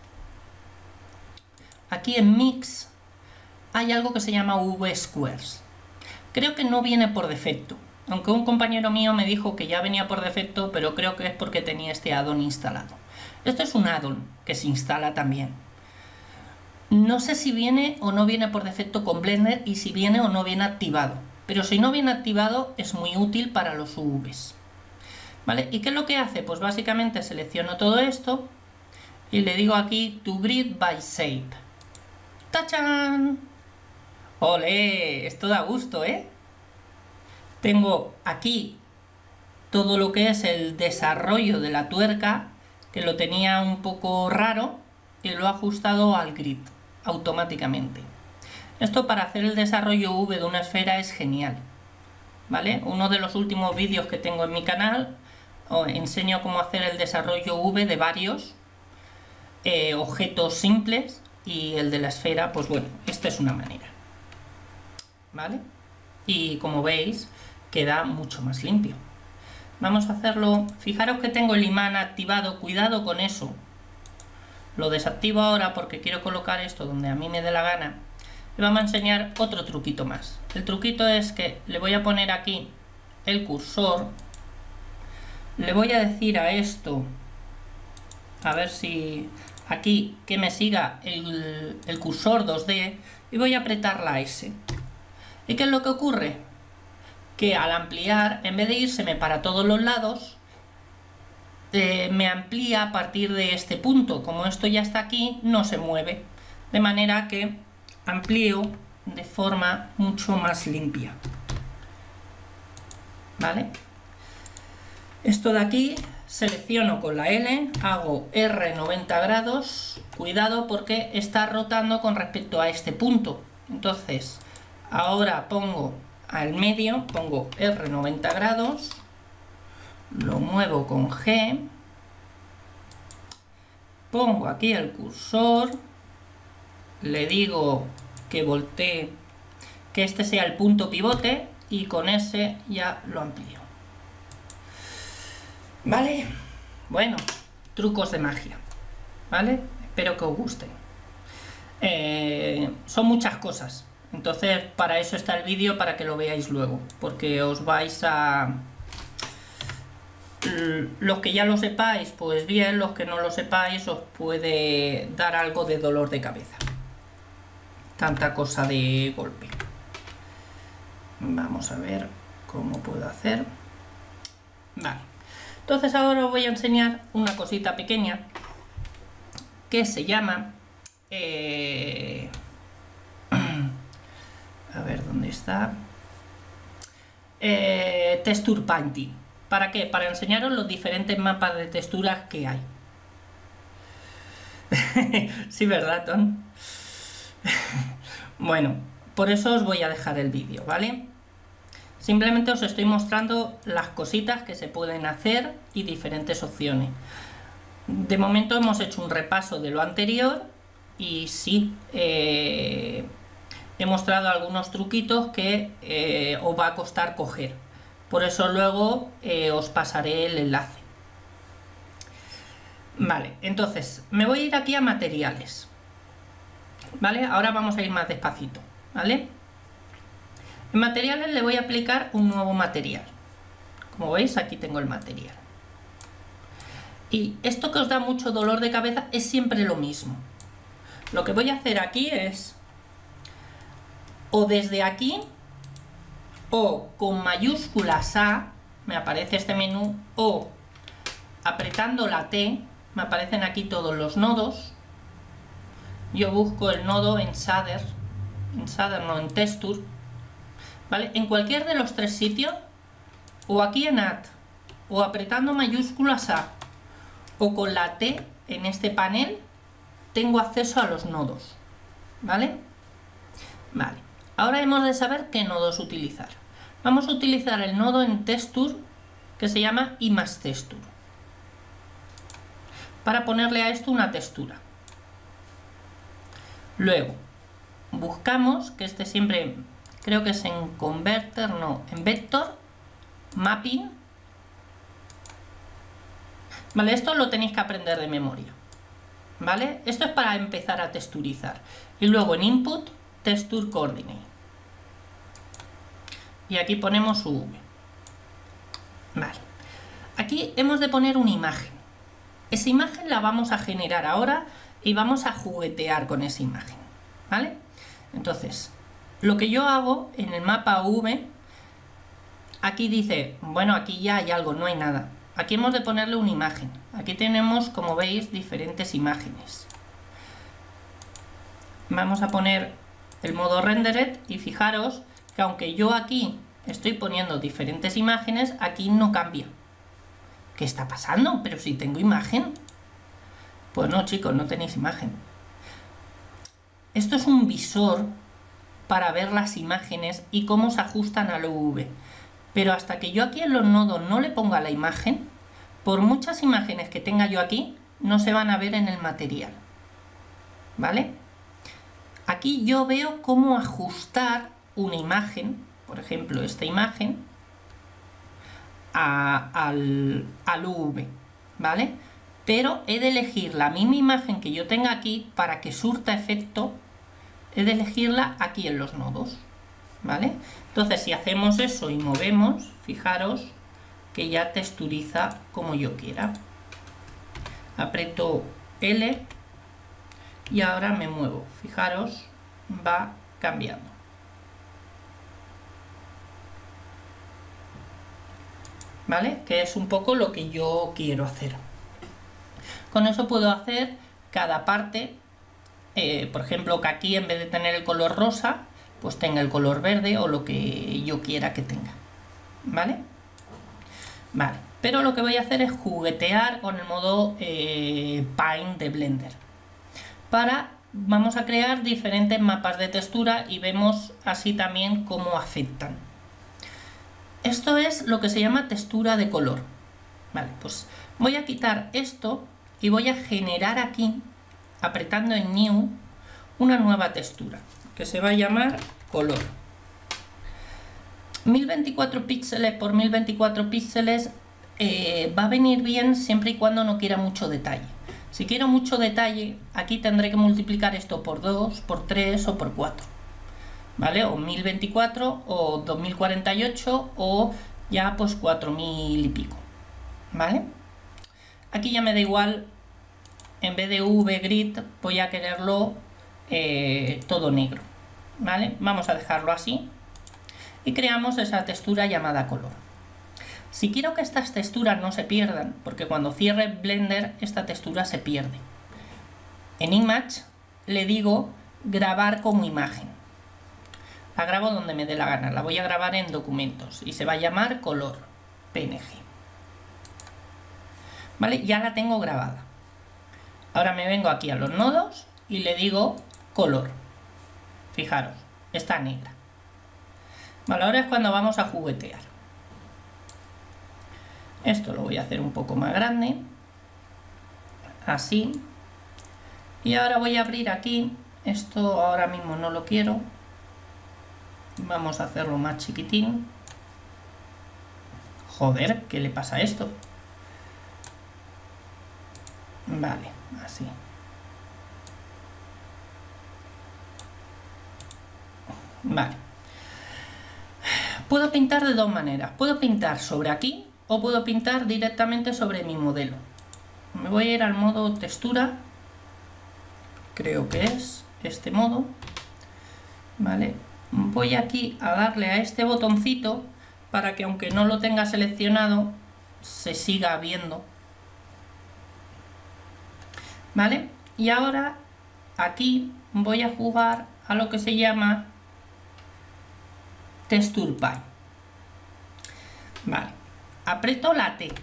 aquí en Mix hay algo que se llama V-Squares. Creo que no viene por defecto, aunque un compañero mío me dijo que ya venía por defecto, pero creo que es porque tenía este add-on instalado. Esto es un add-on que se instala también. No sé si viene o no viene por defecto con Blender y si viene o no viene activado, pero si no viene activado es muy útil para los U Vs. ¿Vale? ¿Y qué es lo que hace? Pues básicamente selecciono todo esto y le digo aquí to grid by shape. ¡Tachán! ¡Olé! Esto da gusto, ¿eh? Tengo aquí todo lo que es el desarrollo de la tuerca, que lo tenía un poco raro y lo he ajustado al grid automáticamente. Esto para hacer el desarrollo V de una esfera es genial, ¿vale? Uno de los últimos vídeos que tengo en mi canal os enseño cómo hacer el desarrollo V de varios eh, objetos simples, y el de la esfera, pues bueno, esta es una manera, ¿vale? Y como veis, queda mucho más limpio. Vamos a hacerlo, fijaros que tengo el imán activado, cuidado con eso. Lo desactivo ahora porque quiero colocar esto donde a mí me dé la gana. Y vamos a enseñar otro truquito más. El truquito es que le voy a poner aquí el cursor. Le voy a decir a esto, a ver si aquí que me siga el, el cursor dos D, y voy a apretar la S. ¿Y qué es lo que ocurre? Que al ampliar, en vez de írseme para todos los lados, eh, me amplía a partir de este punto. Como esto ya está aquí, no se mueve. De manera que amplío de forma mucho más limpia. ¿Vale? Esto de aquí, selecciono con la L, hago R noventa grados. Cuidado porque está rotando con respecto a este punto. Entonces, ahora pongo al medio, pongo R noventa grados, lo muevo con G, pongo aquí el cursor, le digo que voltee, que este sea el punto pivote, y con ese ya lo amplío. ¿Vale? Bueno, trucos de magia, ¿vale? Espero que os gusten. Eh, son muchas cosas, entonces para eso está el vídeo, para que lo veáis luego, porque os vais a... Los que ya lo sepáis, pues bien, los que no lo sepáis os puede dar algo de dolor de cabeza. Tanta cosa de golpe. Vamos a ver cómo puedo hacer. Vale. Entonces ahora os voy a enseñar una cosita pequeña que se llama... Eh, a ver, ¿dónde está? Eh, Texture Painting. ¿Para qué? Para enseñaros los diferentes mapas de texturas que hay. Sí, ¿verdad, Tom? Bueno, por eso os voy a dejar el vídeo, ¿vale? Simplemente os estoy mostrando las cositas que se pueden hacer y diferentes opciones. De momento hemos hecho un repaso de lo anterior y sí, eh, he mostrado algunos truquitos que eh, os va a costar coger. Por eso luego eh, os pasaré el enlace. Vale, entonces me voy a ir aquí a materiales. Vale, ahora vamos a ir más despacito, ¿vale? En materiales le voy a aplicar un nuevo material. Como veis, aquí tengo el material. Y esto que os da mucho dolor de cabeza es siempre lo mismo. Lo que voy a hacer aquí es, o desde aquí, o con mayúsculas A, me aparece este menú, o apretando la T, me aparecen aquí todos los nodos. Yo busco el nodo en shader, en shader no, en texture, ¿vale? En cualquier de los tres sitios, o aquí en add, o apretando mayúsculas A, o con la T en este panel, tengo acceso a los nodos, ¿vale? Vale, ahora hemos de saber qué nodos utilizar. Vamos a utilizar el nodo en texture que se llama Image Texture, para ponerle a esto una textura. Luego buscamos, que este siempre creo que es en Converter, no, en Vector, Mapping. Vale, esto lo tenéis que aprender de memoria, ¿vale? Esto es para empezar a texturizar. Y luego en Input, Texture Coordinate. Y aquí ponemos U V. Vale. Aquí hemos de poner una imagen. Esa imagen la vamos a generar ahora y vamos a juguetear con esa imagen, ¿vale? Entonces, lo que yo hago en el mapa U V, aquí dice, bueno, aquí ya hay algo, no hay nada. Aquí hemos de ponerle una imagen. Aquí tenemos, como veis, diferentes imágenes. Vamos a poner el modo Rendered y fijaros que aunque yo aquí estoy poniendo diferentes imágenes, aquí no cambia. ¿Qué está pasando? Pero si tengo imagen. Pues no, chicos, no tenéis imagen. Esto es un visor para ver las imágenes y cómo se ajustan al U V. Pero hasta que yo aquí en los nodos no le ponga la imagen, por muchas imágenes que tenga yo aquí, no se van a ver en el material, ¿vale? Aquí yo veo cómo ajustar una imagen, por ejemplo esta imagen, a, al, al U V, ¿vale? Pero he de elegir la misma imagen que yo tenga aquí para que surta efecto, he de elegirla aquí en los nodos, ¿vale? Entonces si hacemos eso y movemos, fijaros que ya texturiza como yo quiera. Aprieto L y ahora me muevo, fijaros, va cambiando. ¿Vale? Que es un poco lo que yo quiero hacer. Con eso puedo hacer cada parte, eh, por ejemplo, que aquí en vez de tener el color rosa, pues tenga el color verde o lo que yo quiera que tenga. ¿Vale? Vale. Pero lo que voy a hacer es juguetear con el modo eh, Paint de Blender. Para, vamos a crear diferentes mapas de textura y vemos así también cómo afectan. Esto es lo que se llama textura de color. Vale, pues voy a quitar esto y voy a generar aquí, apretando en New, una nueva textura que se va a llamar color. mil veinticuatro píxeles por mil veinticuatro píxeles eh, va a venir bien siempre y cuando no quiera mucho detalle. Si quiero mucho detalle, aquí tendré que multiplicar esto por dos, por tres o por cuatro. ¿Vale? O mil veinticuatro o dos mil cuarenta y ocho o ya pues cuatro mil y pico. ¿Vale? Aquí ya me da igual, en vez de V-Grid voy a quererlo eh, todo negro. ¿Vale? Vamos a dejarlo así y creamos esa textura llamada color. Si quiero que estas texturas no se pierdan, porque cuando cierre Blender esta textura se pierde, en Image le digo grabar como imagen. La grabo donde me dé la gana, la voy a grabar en documentos y se va a llamar color P N G. ¿Vale? Ya la tengo grabada. Ahora me vengo aquí a los nodos y le digo color. Fijaros, está negra. Vale, ahora es cuando vamos a juguetear. Esto lo voy a hacer un poco más grande. Así. Y ahora voy a abrir aquí. Esto ahora mismo no lo quiero. Vamos a hacerlo más chiquitín. Joder, ¿qué le pasa a esto? Vale, así. Vale. Puedo pintar de dos maneras. Puedo pintar sobre aquí o puedo pintar directamente sobre mi modelo. Me voy a ir al modo textura. Creo que es este modo. Vale. Voy aquí a darle a este botoncito para que aunque no lo tenga seleccionado se siga viendo. ¿Vale? Y ahora aquí voy a jugar a lo que se llama Texture Pack. Vale. Aprieto la T.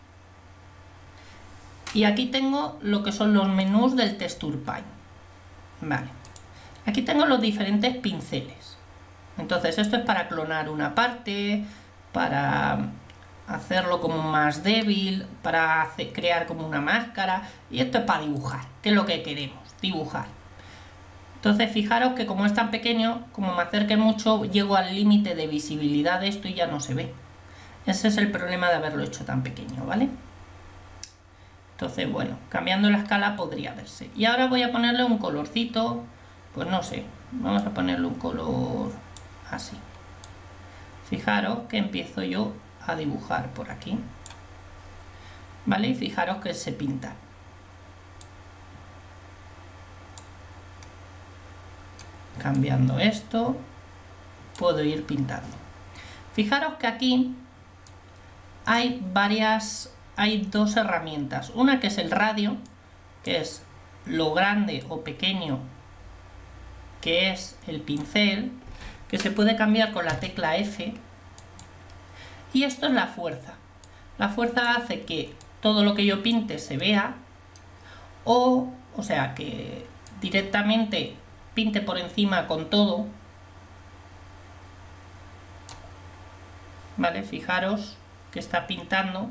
Y aquí tengo lo que son los menús del Texture Pack. Vale. Aquí tengo los diferentes pinceles. Entonces esto es para clonar una parte, para hacerlo como más débil, para hacer, crear como una máscara, y esto es para dibujar, que es lo que queremos, dibujar. Entonces fijaros que como es tan pequeño, como me acerque mucho, llego al límite de visibilidad de esto y ya no se ve. Ese es el problema de haberlo hecho tan pequeño, ¿vale? Entonces, bueno, cambiando la escala podría verse. Y ahora voy a ponerle un colorcito, pues no sé, vamos a ponerle un color así. Fijaros que empiezo yo a dibujar por aquí. ¿Vale? Y fijaros que se pinta. Cambiando esto, puedo ir pintando. Fijaros que aquí hay varias, hay dos herramientas. Una que es el radio, que es lo grande o pequeño que es el pincel, que se puede cambiar con la tecla F. Y esto es la fuerza. La fuerza hace que todo lo que yo pinte se vea, o, o sea, que directamente pinte por encima con todo. ¿Vale? Fijaros que está pintando.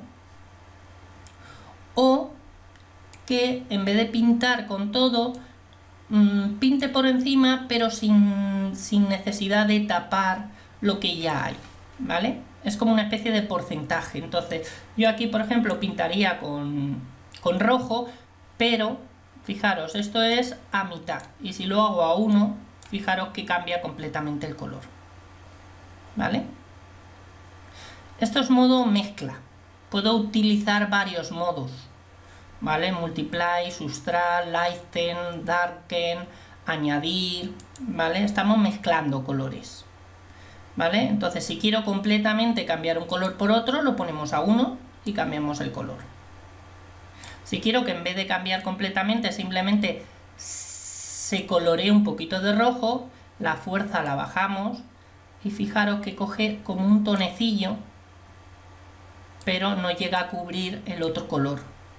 O que en vez de pintar con todo, mmm, pinte por encima, pero sin, sin necesidad de tapar lo que ya hay. ¿Vale? Es como una especie de porcentaje. Entonces, yo aquí, por ejemplo, pintaría con, con rojo, pero fijaros, esto es a mitad. Y si lo hago a uno, fijaros que cambia completamente el color. ¿Vale? Esto es modo mezcla. Puedo utilizar varios modos. ¿Vale? Multiply, Subtract, Lighten, Darken, añadir. ¿Vale? Estamos mezclando colores. ¿Vale? Entonces, si quiero completamente cambiar un color por otro, lo ponemos a uno y cambiamos el color. Si quiero que en vez de cambiar completamente, simplemente se coloree un poquito de rojo, la fuerza la bajamos y fijaros que coge como un tonecillo, pero no llega a cubrir el otro color.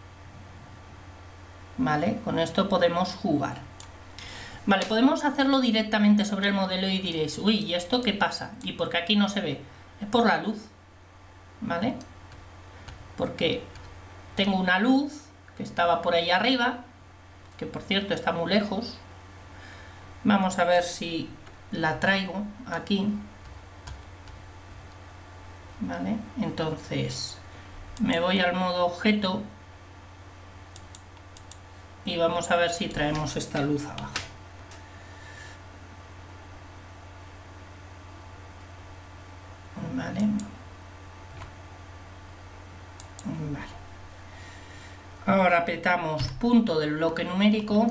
¿Vale? Con esto podemos jugar. Vale, podemos hacerlo directamente sobre el modelo y diréis, uy, ¿y esto qué pasa? ¿Y por qué aquí no se ve? Es por la luz, ¿vale? Porque tengo una luz que estaba por ahí arriba, que por cierto está muy lejos. Vamos a ver si la traigo aquí. ¿vale? Entonces me voy al modo objeto y vamos a ver si traemos esta luz abajo. Vale. Vale. Ahora apretamos punto del bloque numérico,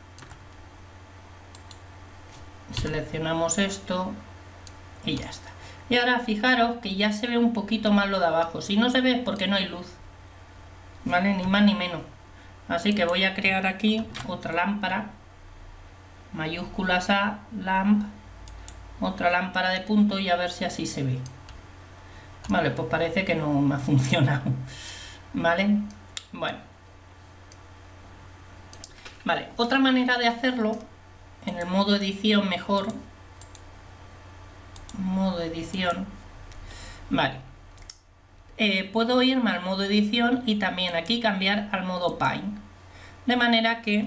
seleccionamos esto y ya está. Y ahora fijaros que ya se ve un poquito más lo de abajo. Si no se ve es porque no hay luz, ¿vale? Ni más ni menos. Así que voy a crear aquí otra lámpara, mayúsculas A, lamp, otra lámpara de punto y a ver si así se ve. Vale, pues parece que no me ha funcionado. Vale, bueno. Vale, otra manera de hacerlo, en el modo edición mejor, modo edición, vale, eh, puedo irme al modo edición y también aquí cambiar al modo Paint, de manera que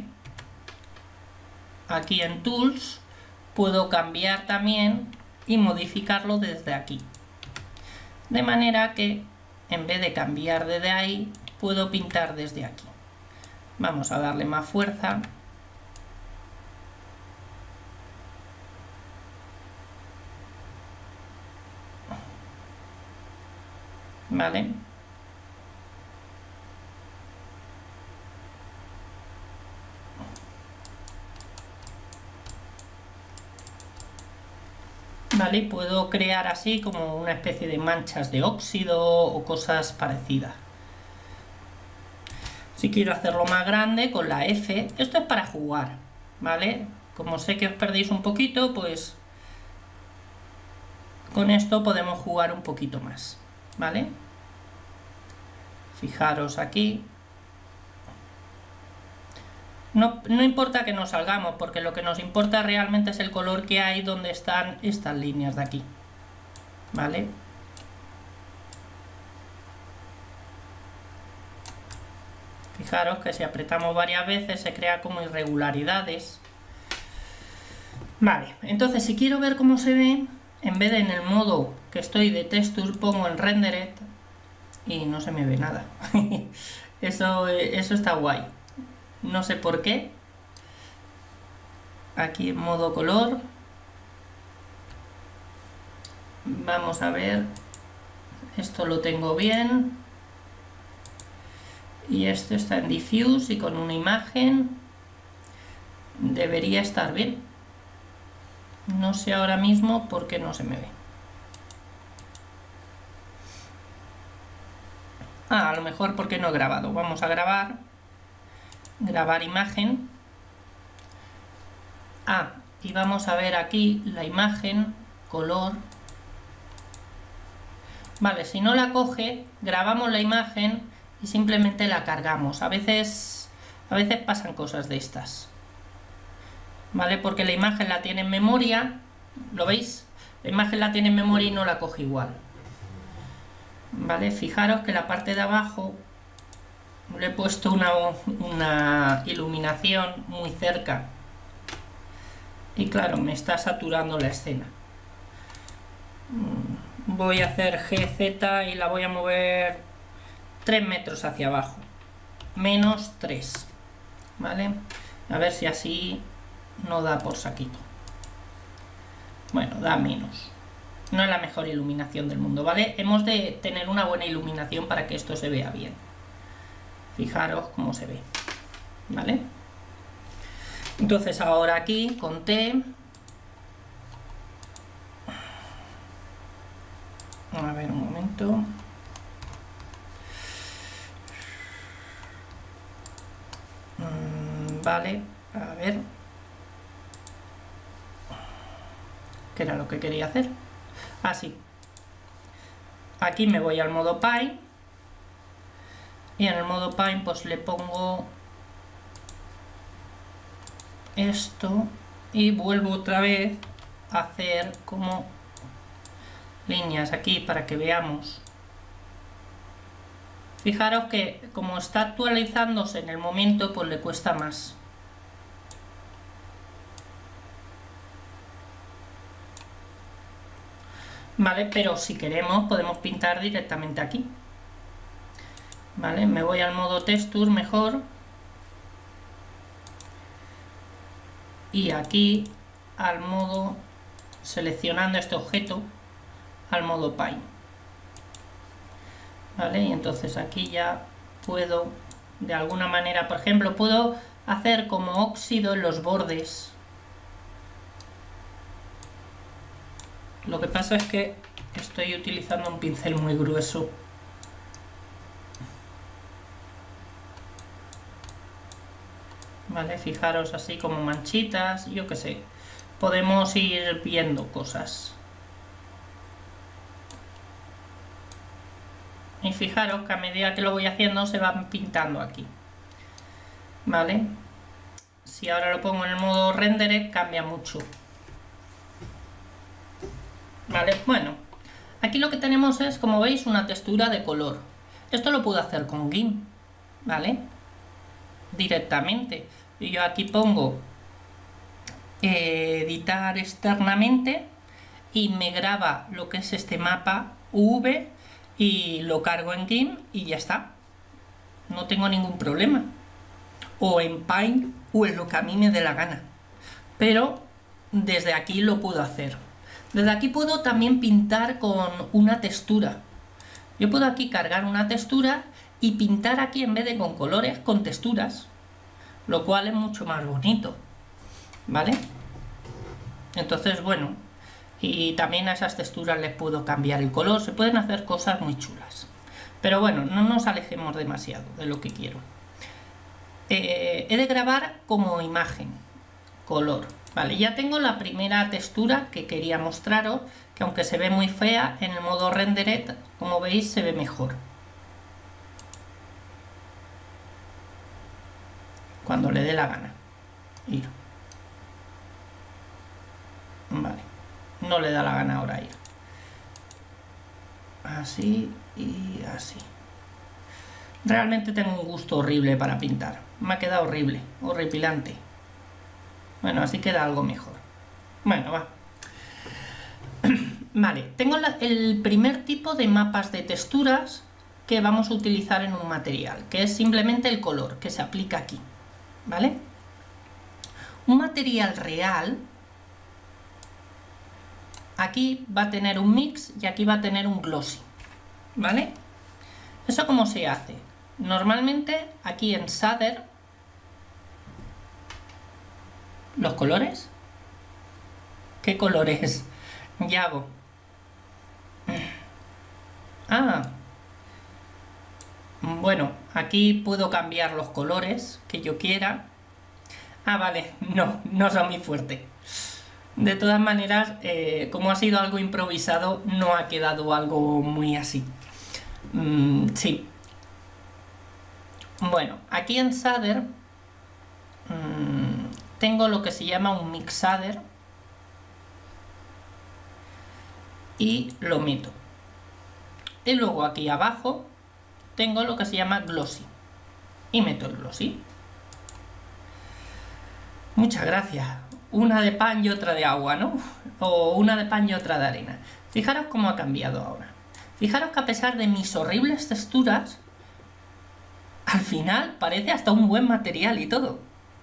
aquí en Tools puedo cambiar también y modificarlo desde aquí, de manera que en vez de cambiar desde ahí puedo pintar desde aquí. Vamos a darle más fuerza. Vale. Vale, puedo crear así como una especie de manchas de óxido o cosas parecidas. Si quiero hacerlo más grande, con la F, esto es para jugar, ¿vale? Como sé que os perdéis un poquito, pues con esto podemos jugar un poquito más, ¿vale? Fijaros aquí. No, no importa que nos salgamos, porque lo que nos importa realmente es el color que hay donde están estas líneas de aquí, ¿vale? Fijaros que si apretamos varias veces se crea como irregularidades. Vale, entonces si quiero ver cómo se ve, en vez de en el modo que estoy de texture pongo en rendered y no se me ve nada. eso, eso está guay. No sé por qué. Aquí en modo color. Vamos a ver. Esto lo tengo bien. Y esto está en diffuse y con una imagen. Debería estar bien. No sé ahora mismo por qué no se me ve. Ah, a lo mejor porque no he grabado. Vamos a grabar. Grabar imagen. Ah, y vamos a ver aquí la imagen, color. Vale, si no la coge, grabamos la imagen y simplemente la cargamos. A veces, a veces pasan cosas de estas. ¿Vale? Porque la imagen la tiene en memoria. ¿Lo veis? La imagen la tiene en memoria y no la coge igual. ¿Vale? Fijaros que la parte de abajo le he puesto una, una iluminación muy cerca. Y claro, me está saturando la escena. Voy a hacer G Z y la voy a mover tres metros hacia abajo. Menos tres. ¿Vale? A ver si así no da por saquito. Bueno, da menos. No es la mejor iluminación del mundo, ¿vale? Hemos de tener una buena iluminación para que esto se vea bien. Fijaros cómo se ve, ¿vale? Entonces ahora aquí con T. A ver un momento. Vale, a ver. ¿Qué era lo que quería hacer? Así. Aquí me voy al modo Paint. Y en el modo Paint pues le pongo esto. Y vuelvo otra vez a hacer como líneas aquí para que veamos. Fijaros que como está actualizándose en el momento, pues le cuesta más. ¿vale? Pero si queremos podemos pintar directamente aquí, ¿vale? Me voy al modo texture mejor y aquí al modo, seleccionando este objeto, al modo Paint, ¿vale? Y entonces aquí ya puedo, de alguna manera, por ejemplo, puedo hacer como óxido en los bordes. Lo que pasa es que estoy utilizando un pincel muy grueso. Vale, fijaros así como manchitas, yo qué sé. Podemos ir viendo cosas. Y fijaros que a medida que lo voy haciendo se van pintando aquí. Vale. Si ahora lo pongo en el modo Rendered cambia mucho. Vale, bueno, aquí lo que tenemos es, como veis, una textura de color. Esto lo puedo hacer con GIMP, ¿vale? Directamente. Y yo aquí pongo eh, editar externamente y me graba lo que es este mapa U V y lo cargo en GIMP y ya está. No tengo ningún problema. O en Paint o en lo que a mí me dé la gana. Pero desde aquí lo puedo hacer. Desde aquí puedo también pintar con una textura. Yo puedo aquí cargar una textura y pintar aquí, en vez de con colores, con texturas, lo cual es mucho más bonito, ¿vale? Entonces, bueno, y también a esas texturas les puedo cambiar el color, se pueden hacer cosas muy chulas. Pero bueno, no nos alejemos demasiado de lo que quiero. Eh, he de grabar como imagen, color. Vale, ya tengo la primera textura que quería mostraros, que aunque se ve muy fea, en el modo Rendered, como veis, se ve mejor. Cuando le dé la gana. Ir. Vale. No le da la gana ahora ir. Así y así. Realmente tengo un gusto horrible para pintar. Me ha quedado horrible, horripilante. Bueno, así queda algo mejor. Bueno, va. Vale, tengo la, el primer tipo de mapas de texturas que vamos a utilizar en un material, que es simplemente el color, que se aplica aquí, ¿vale? Un material real, aquí va a tener un mix y aquí va a tener un glossy, ¿vale? ¿Eso cómo se hace? Normalmente aquí en Shader, los colores, ¿qué colores? Ya hago. Ah, bueno, aquí puedo cambiar los colores que yo quiera. Ah, vale, no, no son muy fuertes. De todas maneras, eh, como ha sido algo improvisado, no ha quedado algo muy así. Mm, sí. Bueno, aquí en Shader mmm, tengo lo que se llama un Mix Shader y lo meto. Y luego aquí abajo tengo lo que se llama Glossy y meto el Glossy. Muchas gracias. Una de pan y otra de agua, ¿no? O una de pan y otra de arena. Fijaros cómo ha cambiado ahora. Fijaros que a pesar de mis horribles texturas, al final parece hasta un buen material y todo.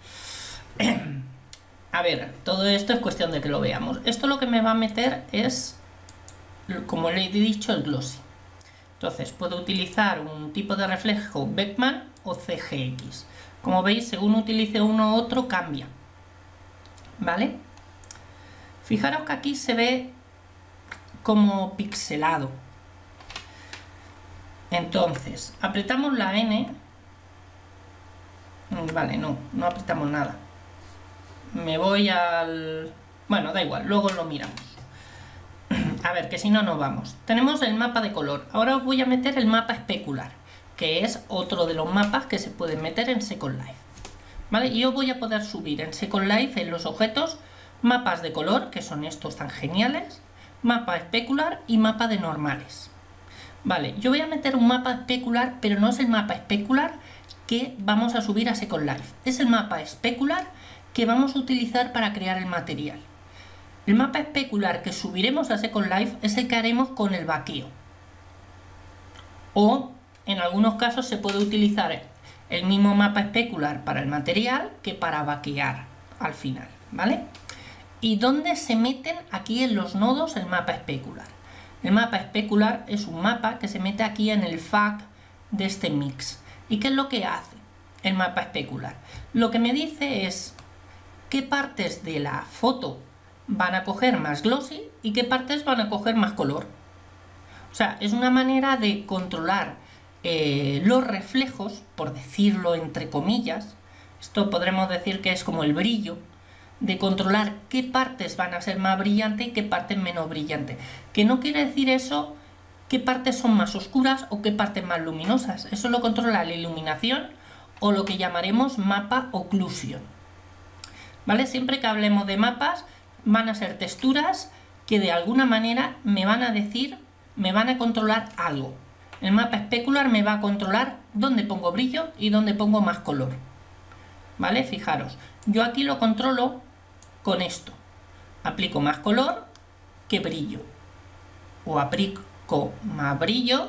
A ver, todo esto es cuestión de que lo veamos. Esto lo que me va a meter es, como le he dicho, el glossy. Entonces puedo utilizar un tipo de reflejo Beckman o C G X. Como veis, según utilice uno u otro, cambia. ¿Vale? Fijaros que aquí se ve como pixelado. Entonces, apretamos la N. Vale, no, no apretamos nada. Me voy al... Bueno, da igual, luego lo miramos. A ver, que si no, no vamos. Tenemos el mapa de color. Ahora os voy a meter el mapa especular, que es otro de los mapas que se pueden meter en Second Life. ¿Vale? Y yo voy a poder subir en Second Life, en los objetos, mapas de color, que son estos tan geniales, mapa especular y mapa de normales. Vale, yo voy a meter un mapa especular, pero no es el mapa especular que vamos a subir a Second Life. Es el mapa especular que vamos a utilizar para crear el material. El mapa especular que subiremos a Second Life es el que haremos con el vaqueo. O en algunos casos se puede utilizar el mismo mapa especular para el material que para vaquear al final, ¿vale? ¿Y dónde se meten aquí en los nodos el mapa especular? El mapa especular es un mapa que se mete aquí en el F A Q de este mix. ¿Y qué es lo que hace el mapa especular? Lo que me dice es qué partes de la foto van a coger más glossy y qué partes van a coger más color. O sea, es una manera de controlar eh, los reflejos, por decirlo entre comillas. Esto podremos decir que es como el brillo, de controlar qué partes van a ser más brillantes y qué partes menos brillantes. Que no quiere decir eso qué partes son más oscuras o qué partes más luminosas. Eso lo controla la iluminación o lo que llamaremos mapa occlusion. ¿Vale? Siempre que hablemos de mapas van a ser texturas que de alguna manera me van a decir, me van a controlar algo. El mapa especular me va a controlar dónde pongo brillo y dónde pongo más color. ¿Vale? Fijaros, yo aquí lo controlo con esto. Aplico más color que brillo. O aplico más brillo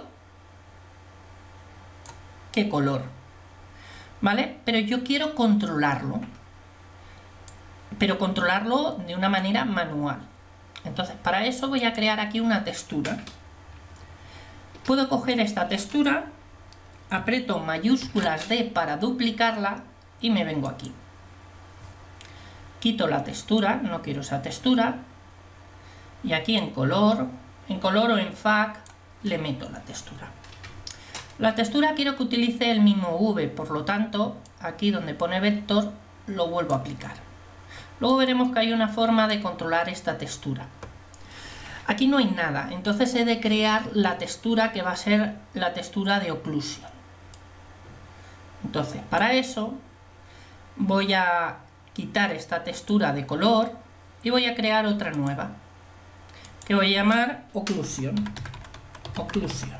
que color. ¿Vale? Pero yo quiero controlarlo. Pero controlarlo de una manera manual. Entonces, para eso voy a crear aquí una textura. Puedo coger esta textura, aprieto mayúsculas D para duplicarla y me vengo aquí. Quito la textura, no quiero esa textura. Y aquí en color, en color o en F A Q, le meto la textura. La textura quiero que utilice el mismo V, por lo tanto, aquí donde pone vector, lo vuelvo a aplicar. Luego veremos que hay una forma de controlar esta textura. Aquí no hay nada, entonces he de crear la textura que va a ser la textura de occlusion. Entonces, para eso voy a quitar esta textura de color y voy a crear otra nueva, que voy a llamar occlusion. Occlusion.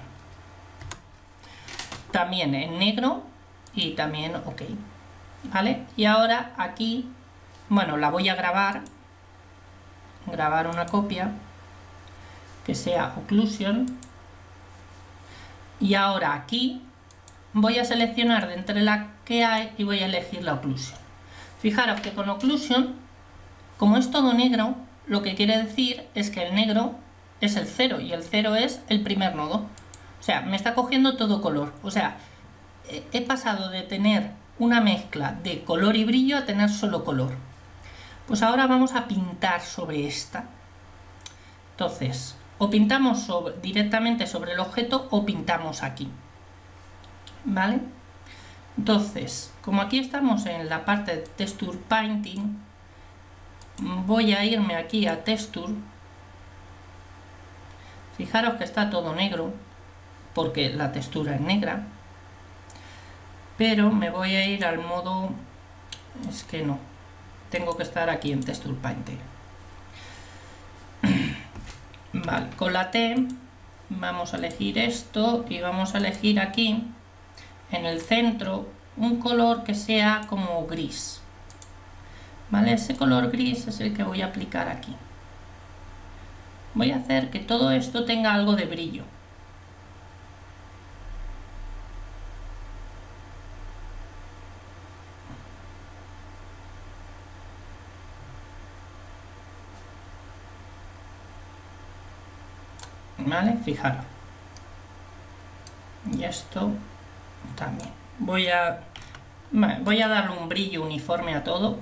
También en negro y también ok. ¿Vale? Y ahora aquí, bueno, la voy a grabar, grabar una copia que sea occlusion, y ahora aquí voy a seleccionar de entre las que hay y voy a elegir la occlusion. Fijaros que con occlusion, como es todo negro, lo que quiere decir es que el negro es el cero y el cero es el primer nodo. O sea, me está cogiendo todo color. O sea, he pasado de tener una mezcla de color y brillo a tener solo color. Pues ahora vamos a pintar sobre esta. Entonces, o pintamos sobre, directamente sobre el objeto o pintamos aquí. ¿Vale? Entonces, como aquí estamos en la parte de Texture Painting, voy a irme aquí a Texture. Fijaros que está todo negro, porque la textura es negra. Pero me voy a ir al modo... Es que no. Tengo que estar aquí en Texture Painting. Vale, con la T vamos a elegir esto y vamos a elegir aquí en el centro un color que sea como gris. Vale, ese color gris es el que voy a aplicar aquí. Voy a hacer que todo esto tenga algo de brillo. Vale, fijaros. Y esto también. Voy a, voy a darle un brillo uniforme a todo.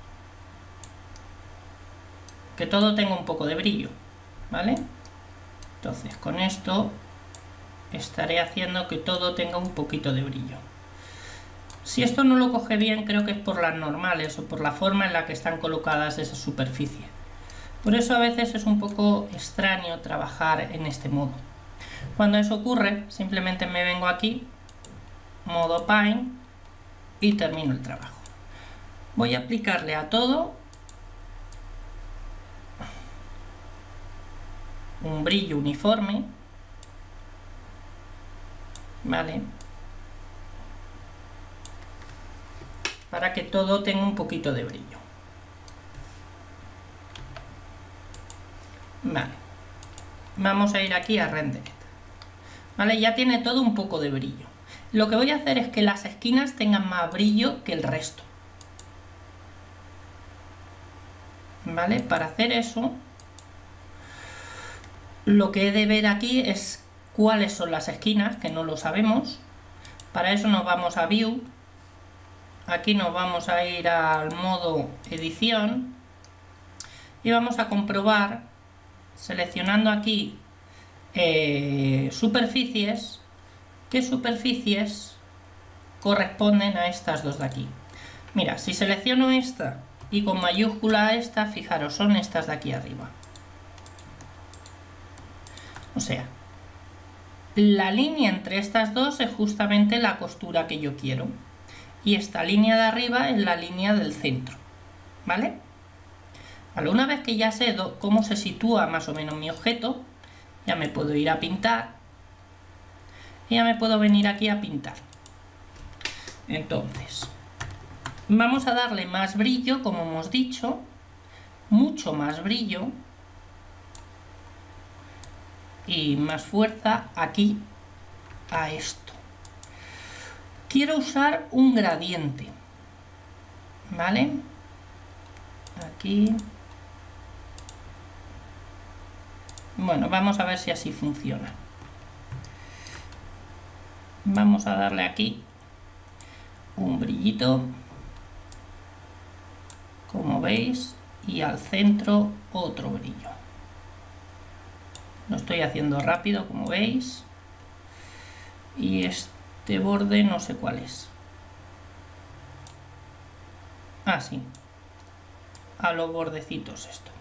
Que todo tenga un poco de brillo. ¿Vale? Entonces con esto estaré haciendo que todo tenga un poquito de brillo. Si esto no lo coge bien, creo que es por las normales o por la forma en la que están colocadas esas superficies. Por eso a veces es un poco extraño trabajar en este modo. Cuando eso ocurre, simplemente me vengo aquí, modo Paint, y termino el trabajo. Voy a aplicarle a todo un brillo uniforme, ¿vale? Para que todo tenga un poquito de brillo. Vamos a ir aquí a Rendered. ¿Vale? Ya tiene todo un poco de brillo. Lo que voy a hacer es que las esquinas tengan más brillo que el resto. ¿Vale? Para hacer eso, lo que he de ver aquí es cuáles son las esquinas, que no lo sabemos. Para eso nos vamos a View. Aquí nos vamos a ir al modo edición y vamos a comprobar, seleccionando aquí eh, superficies, qué superficies corresponden a estas dos de aquí. Mira, si selecciono esta y con mayúscula esta, fijaros, son estas de aquí arriba. O sea, la línea entre estas dos es justamente la costura que yo quiero. Y esta línea de arriba es la línea del centro. ¿Vale? Vale, una vez que ya sé cómo se sitúa más o menos mi objeto, ya me puedo ir a pintar. Y ya me puedo venir aquí a pintar. Entonces, vamos a darle más brillo, como hemos dicho. Mucho más brillo. Y más fuerza aquí a esto. Quiero usar un gradiente, ¿vale? Aquí. Bueno, vamos a ver si así funciona. Vamos a darle aquí un brillito, como veis, y al centro otro brillo. Lo estoy haciendo rápido, como veis, y este borde no sé cuál es. Ah, sí, a los bordecitos esto,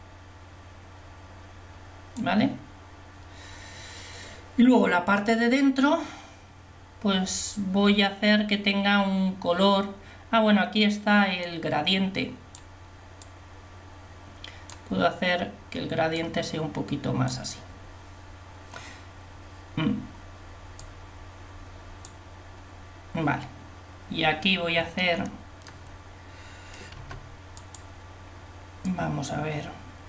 ¿vale? Y luego la parte de dentro, pues voy a hacer que tenga un color. Ah, bueno, aquí está el gradiente. Puedo hacer que el gradiente sea un poquito más así. Vale, y aquí voy a hacer, vamos a ver,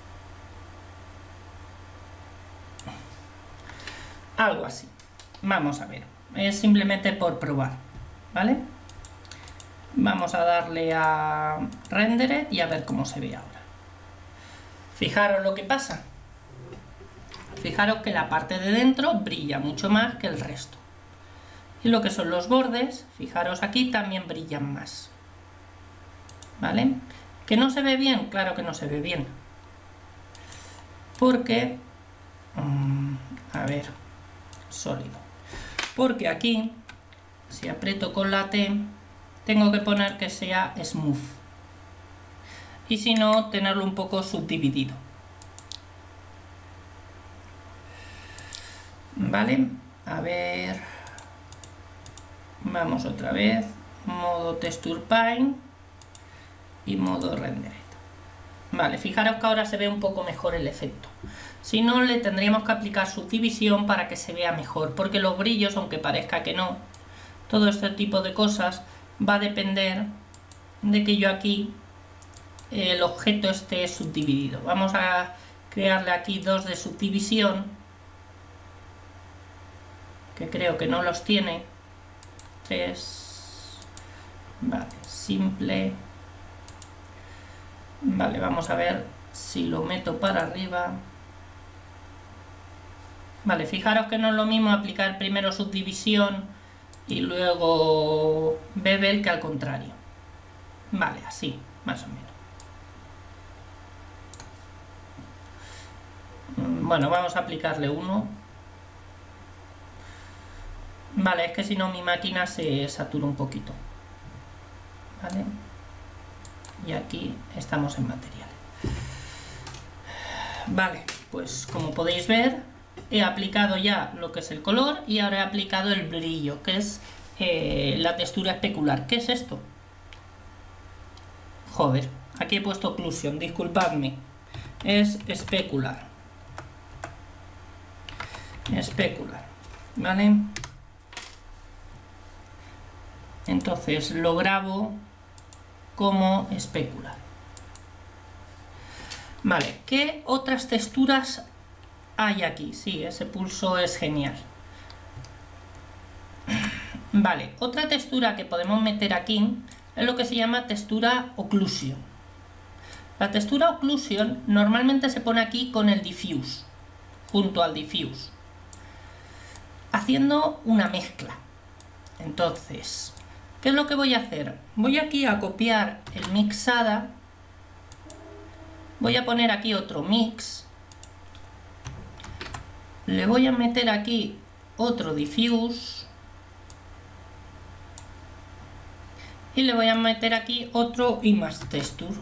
algo así. Vamos a ver, es simplemente por probar, ¿vale? Vamos a darle a Rendered y a ver cómo se ve ahora. Fijaros lo que pasa. Fijaros que la parte de dentro brilla mucho más que el resto. Y lo que son los bordes, fijaros aquí, también brillan más. ¿Vale? ¿Que no se ve bien? Claro que no se ve bien. Porque, um, a ver, sólido. Porque aquí, si aprieto con la T, tengo que poner que sea smooth. Y si no, tenerlo un poco subdividido. ¿Vale? A ver... Vamos otra vez, modo Texture Paint y modo Rendered. Vale, fijaros que ahora se ve un poco mejor el efecto. Si no, le tendríamos que aplicar subdivisión para que se vea mejor, porque los brillos, aunque parezca que no, todo este tipo de cosas va a depender de que yo aquí el objeto esté subdividido. Vamos a crearle aquí dos de subdivisión, que creo que no los tiene. Vale, simple. Vale, vamos a ver si lo meto para arriba. Vale, fijaros que no es lo mismo aplicar primero subdivisión y luego bevel que al contrario. Vale, así, más o menos. Bueno, vamos a aplicarle uno. Vale, es que si no mi máquina se satura un poquito. Vale. Y aquí estamos en material. Vale, pues como podéis ver, he aplicado ya lo que es el color y ahora he aplicado el brillo, que es eh, la textura especular. ¿Qué es esto? Joder, aquí he puesto occlusion, disculpadme. Es especular. Especular. ¿Vale? Entonces lo grabo como especular. Vale, ¿qué otras texturas hay aquí. Sí, ese pulso es genial. Vale, otra textura que podemos meter aquí es lo que se llama textura occlusion. La textura occlusion normalmente se pone aquí con el diffuse, junto al diffuse, haciendo una mezcla. Entonces, ¿qué es lo que voy a hacer? Voy aquí a copiar el mixada, voy a poner aquí otro mix, le voy a meter aquí otro diffuse y le voy a meter aquí otro image texture.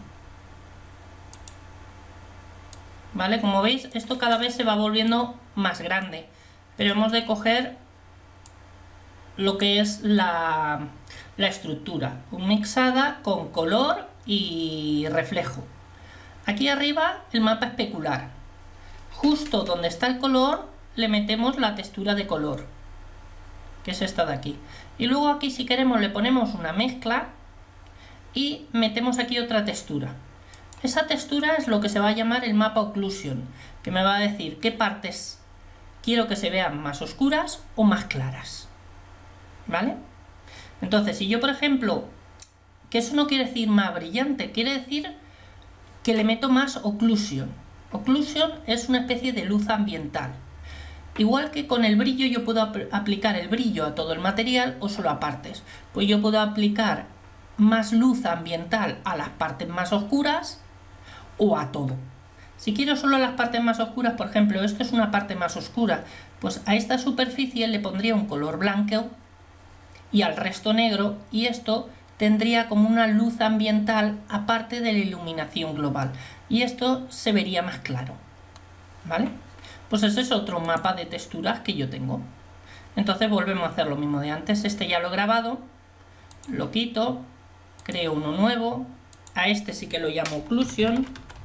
¿Vale? Como veis, esto cada vez se va volviendo más grande, pero hemos de coger lo que es la, la estructura, un mixada con color y reflejo. Aquí arriba el mapa especular, justo donde está el color le metemos la textura de color, que es esta de aquí, y luego aquí si queremos le ponemos una mezcla y metemos aquí otra textura. Esa textura es lo que se va a llamar el mapa occlusion, que me va a decir qué partes quiero que se vean más oscuras o más claras. ¿Vale? Entonces, si yo por ejemplo, que eso no quiere decir más brillante, quiere decir que le meto más occlusion. Occlusion es una especie de luz ambiental. Igual que con el brillo yo puedo ap- aplicar el brillo a todo el material o solo a partes. Pues yo puedo aplicar más luz ambiental a las partes más oscuras o a todo. Si quiero solo las partes más oscuras, por ejemplo, esto es una parte más oscura, pues a esta superficie le pondría un color blanco y al resto negro, y esto tendría como una luz ambiental aparte de la iluminación global, y esto se vería más claro. ¿Vale? Pues ese es otro mapa de texturas que yo tengo. Entonces volvemos a hacer lo mismo de antes. Este ya lo he grabado, lo quito, creo uno nuevo, a este sí que lo llamo occlusion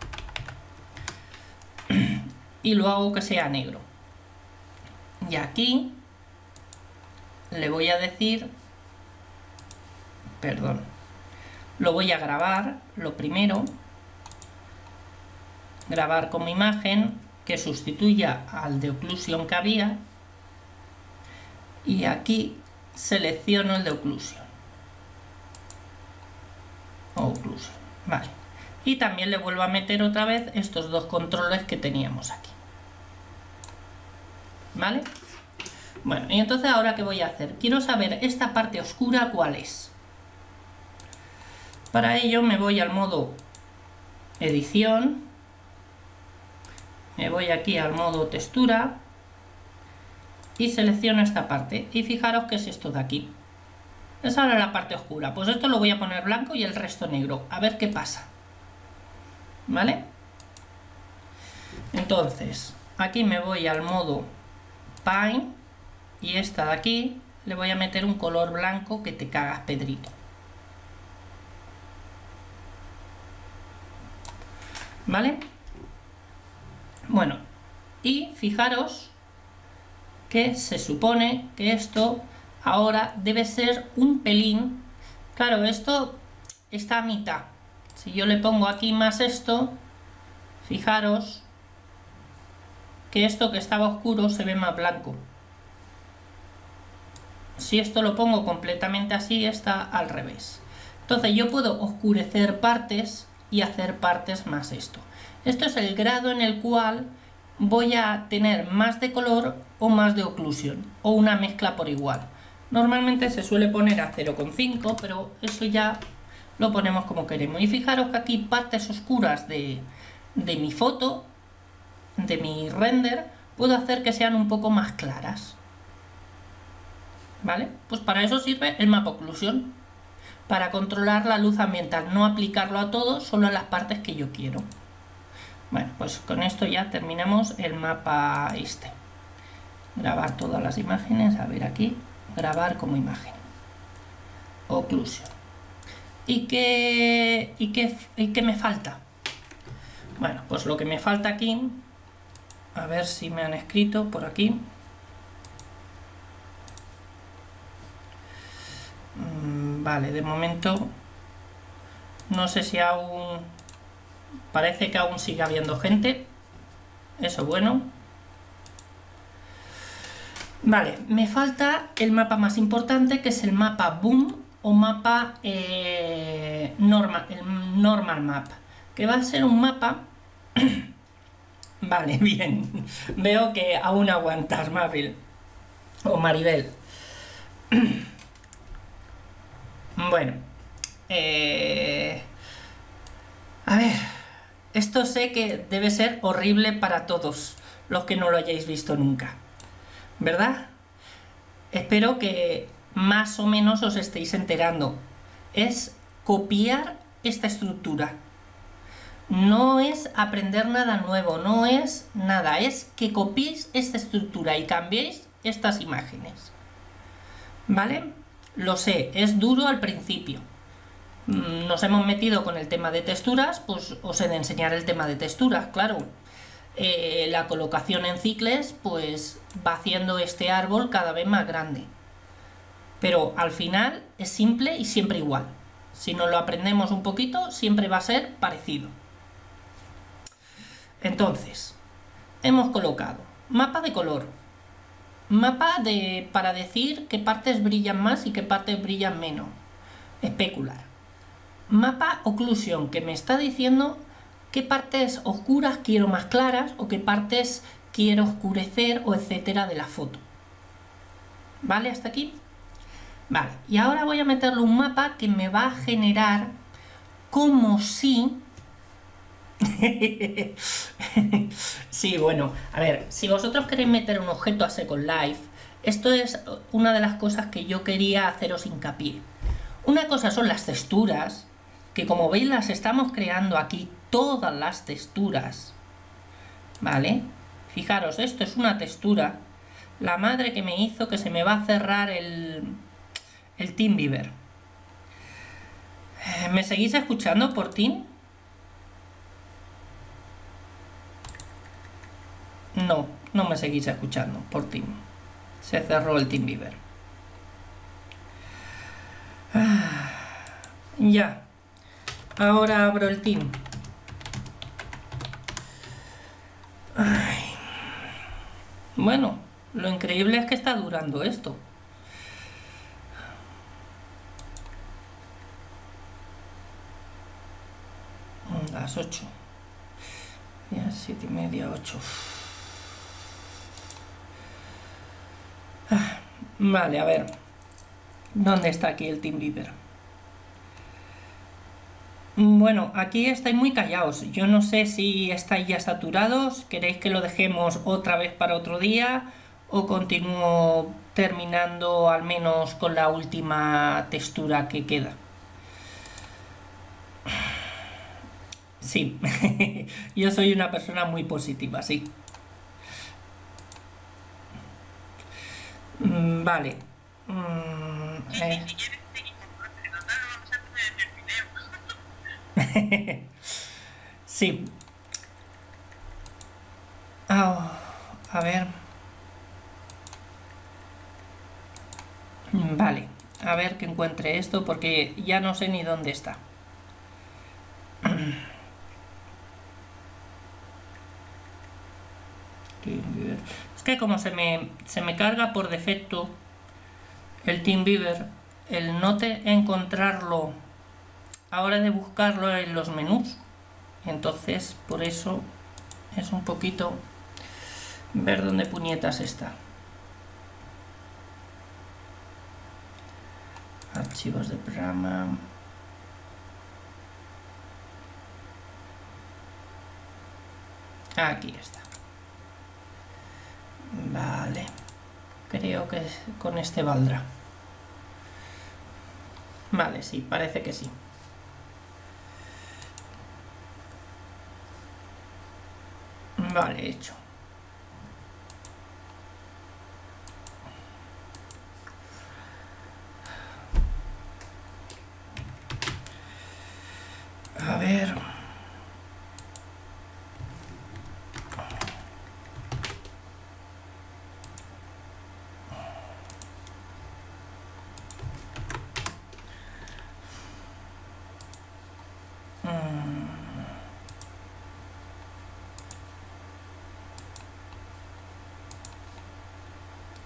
y lo hago que sea negro. Y aquí le voy a decir, perdón, lo voy a grabar, lo primero, grabar como imagen, que sustituya al de occlusion que había, y aquí selecciono el de occlusion. Occlusion, vale. Y también le vuelvo a meter otra vez estos dos controles que teníamos aquí. ¿Vale? Bueno, y entonces ahora ¿qué voy a hacer? Quiero saber esta parte oscura cuál es. Para ello me voy al modo edición, me voy aquí al modo textura y selecciono esta parte, y fijaros que es esto de aquí. Es ahora la parte oscura. Pues esto lo voy a poner blanco y el resto negro, a ver qué pasa. ¿Vale? Entonces aquí me voy al modo Paint y esta de aquí le voy a meter un color blanco que te cagas, Pedrito. ¿Vale? Bueno, y fijaros que se supone que esto ahora debe ser un pelín. Claro, esto está a mitad. Si yo le pongo aquí más esto, fijaros que esto que estaba oscuro se ve más blanco. Si esto lo pongo completamente así, está al revés. Entonces yo puedo oscurecer partes y hacer partes más esto. Esto es el grado en el cual voy a tener más de color o más de occlusion, o una mezcla por igual. Normalmente se suele poner a cero coma cinco, pero eso ya lo ponemos como queremos. Y fijaros que aquí partes oscuras de, de mi foto, de mi render, puedo hacer que sean un poco más claras. ¿Vale? Pues para eso sirve el mapa occlusion, para controlar la luz ambiental, no aplicarlo a todo, solo a las partes que yo quiero. Bueno, pues con esto ya terminamos el mapa este. Grabar todas las imágenes, a ver aquí, grabar como imagen. Occlusion. ¿Y qué, y qué, y qué me falta? Bueno, pues lo que me falta aquí, a ver si me han escrito por aquí. Vale, de momento no sé si aún, parece que aún sigue habiendo gente, eso bueno. Vale, me falta el mapa más importante, que es el mapa Boom o mapa eh, normal, el normal map, que va a ser un mapa... Vale, bien. Veo que aún aguantas, Maribel. O Maribel. Bueno. Eh... A ver. Esto sé que debe ser horrible para todos los que no lo hayáis visto nunca, ¿verdad? Espero que más o menos os estéis enterando. Es copiar esta estructura. No es aprender nada nuevo, no es nada, es que copiéis esta estructura y cambiéis estas imágenes. ¿Vale? Lo sé, es duro al principio. Nos hemos metido con el tema de texturas, pues os he de enseñar el tema de texturas, claro. Eh, la colocación en cicles, pues va haciendo este árbol cada vez más grande. Pero al final es simple y siempre igual. Si nos lo aprendemos un poquito, siempre va a ser parecido. Entonces, hemos colocado mapa de color, mapa de para decir qué partes brillan más y qué partes brillan menos, especular, mapa occlusion, que me está diciendo qué partes oscuras quiero más claras o qué partes quiero oscurecer o etcétera de la foto. ¿Vale? Hasta aquí. Vale, y ahora voy a meterle un mapa que me va a generar como si... Sí, bueno, a ver, si vosotros queréis meter un objeto a Second Life, esto es una de las cosas que yo quería haceros hincapié. Una cosa son las texturas, que como veis las estamos creando aquí, todas las texturas, ¿vale? Fijaros, esto es una textura, la madre que me hizo que se me va a cerrar el, el TeamViewer. ¿Me seguís escuchando por Team? No, no me seguís escuchando por Team. Se cerró el TeamViewer. Ah, ya. Ahora abro el Team. Ay. Bueno, lo increíble es que está durando esto. Las ocho. Ya, siete y media, ocho. Ah, vale, a ver. ¿Dónde está aquí el TeamViewer? Bueno, aquí estáis muy callados. Yo no sé si estáis ya saturados. ¿Queréis que lo dejemos otra vez para otro día? ¿O continúo terminando al menos con la última textura que queda? Sí, yo soy una persona muy positiva, sí. Mm, vale. Mm, eh. Sí. Oh, a ver. Vale. A ver que encuentre esto porque ya no sé ni dónde está. Es que como se me, se me carga por defecto el TeamViewer, el no te encontrarlo ahora de buscarlo en los menús, entonces por eso es un poquito ver dónde puñetas está. Archivos de programa. Aquí está. Vale. Creo que con este valdrá. Vale, sí, parece que sí. Vale, hecho. A ver.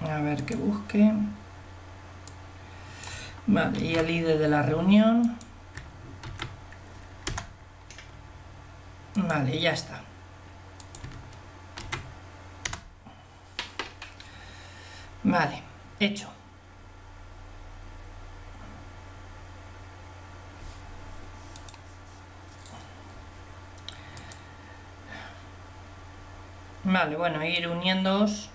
A ver que busque. Vale, y el I D de la reunión. Vale, ya está. Vale, hecho. Vale, bueno, ir uniéndoos.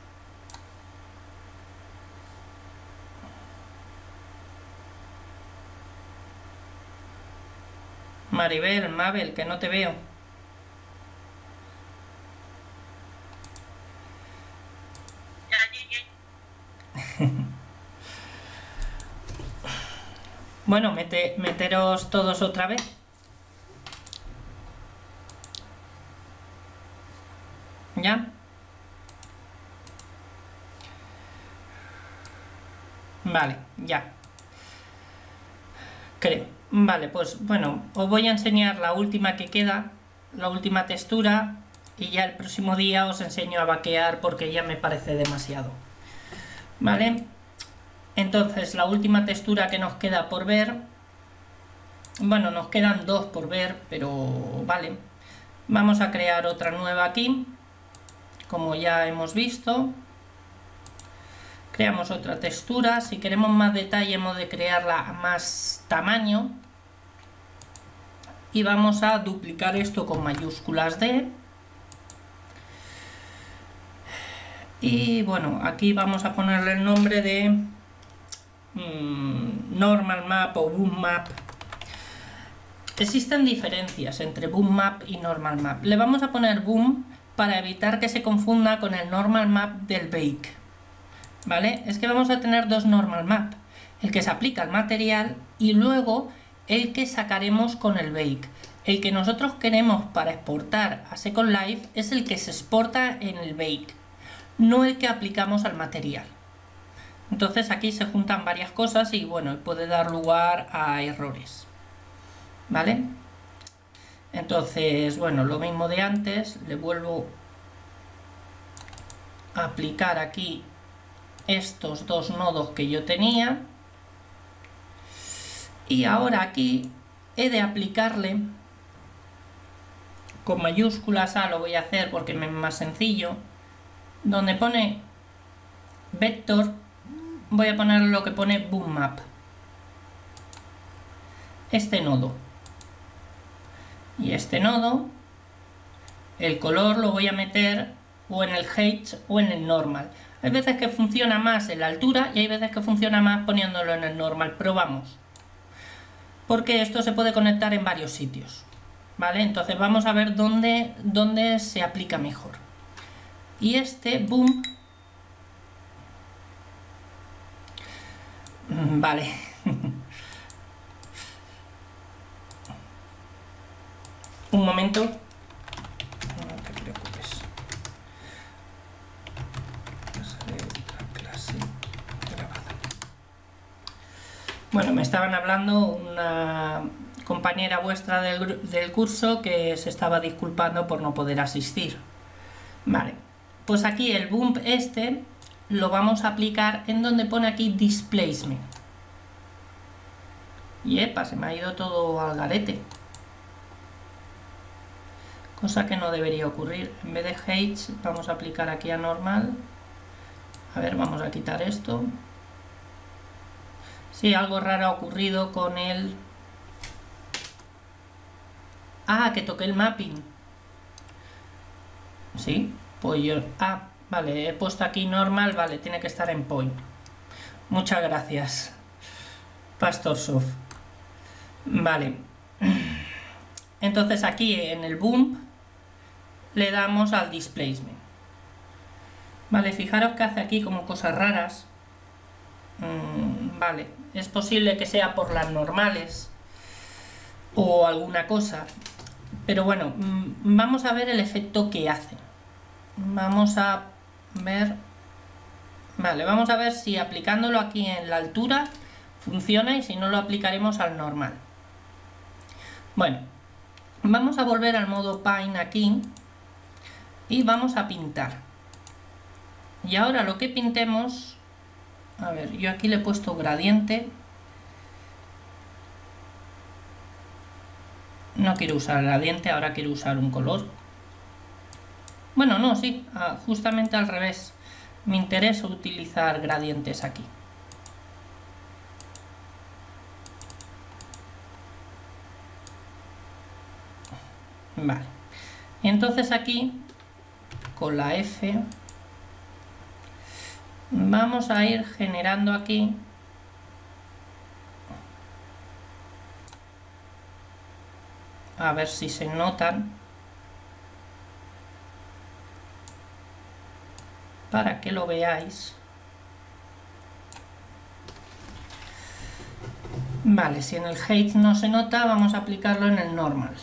Maribel, Mabel, que no te veo. Bueno, mete, meteros todos otra vez. ¿Ya? Vale, ya. Creo. Vale, pues bueno, os voy a enseñar la última que queda, la última textura, y ya el próximo día os enseño a vaquear porque ya me parece demasiado. Vale, entonces la última textura que nos queda por ver, bueno, nos quedan dos por ver, pero vale, vamos a crear otra nueva aquí, como ya hemos visto. Creamos otra textura. Si queremos más detalle hemos de crearla a más tamaño. Y vamos a duplicar esto con mayúsculas D. Y bueno, aquí vamos a ponerle el nombre de mmm, Normal Map o Boom Map. Existen diferencias entre Boom Map y Normal Map. Le vamos a poner Boom para evitar que se confunda con el Normal Map del Bake. ¿Vale? Es que vamos a tener dos Normal Map, el que se aplica al material y luego el que sacaremos con el Bake. El que nosotros queremos para exportar a Second Life es el que se exporta en el Bake, no el que aplicamos al material. Entonces aquí se juntan varias cosas y bueno, puede dar lugar a errores. ¿Vale? Entonces, bueno, lo mismo de antes, le vuelvo a aplicar aquí estos dos nodos que yo tenía y ahora aquí he de aplicarle con mayúsculas A, lo voy a hacer porque me es más sencillo, donde pone vector voy a poner lo que pone Boom Map, este nodo y este nodo, el color lo voy a meter o en el height o en el normal. Hay veces que funciona más en la altura y hay veces que funciona más poniéndolo en el normal. Probamos. Porque esto se puede conectar en varios sitios. ¿Vale? Entonces vamos a ver dónde, dónde se aplica mejor. Y este boom. Vale. Un momento. Bueno, me estaban hablando una compañera vuestra del, del curso que se estaba disculpando por no poder asistir. Vale, pues aquí el bump este lo vamos a aplicar en donde pone aquí displacement. Y epa, se me ha ido todo al garete. Cosa que no debería ocurrir. En vez de height vamos a aplicar aquí a normal. A ver, vamos a quitar esto. Sí, algo raro ha ocurrido con el... Ah, que toqué el mapping. Sí, pues yo... Ah, vale, he puesto aquí normal, vale, tiene que estar en point. Muchas gracias, PastorSoft. Vale. Entonces aquí en el boom le damos al displacement. Vale, fijaros que hace aquí como cosas raras. Mm, vale, es posible que sea por las normales o alguna cosa, pero bueno, mm, vamos a ver el efecto que hace. Vamos a ver, vale, vamos a ver si aplicándolo aquí en la altura funciona y si no lo aplicaremos al normal. Bueno, vamos a volver al modo Paint aquí y vamos a pintar. Y ahora lo que pintemos A ver, yo aquí le he puesto gradiente. No quiero usar gradiente, ahora quiero usar un color. Bueno, no, sí, justamente al revés. Me interesa utilizar gradientes aquí. Vale. Entonces aquí, con la F, vamos a ir generando aquí a ver si se notan, para que lo veáis. Vale, si en el height no se nota, vamos a aplicarlo en el normal.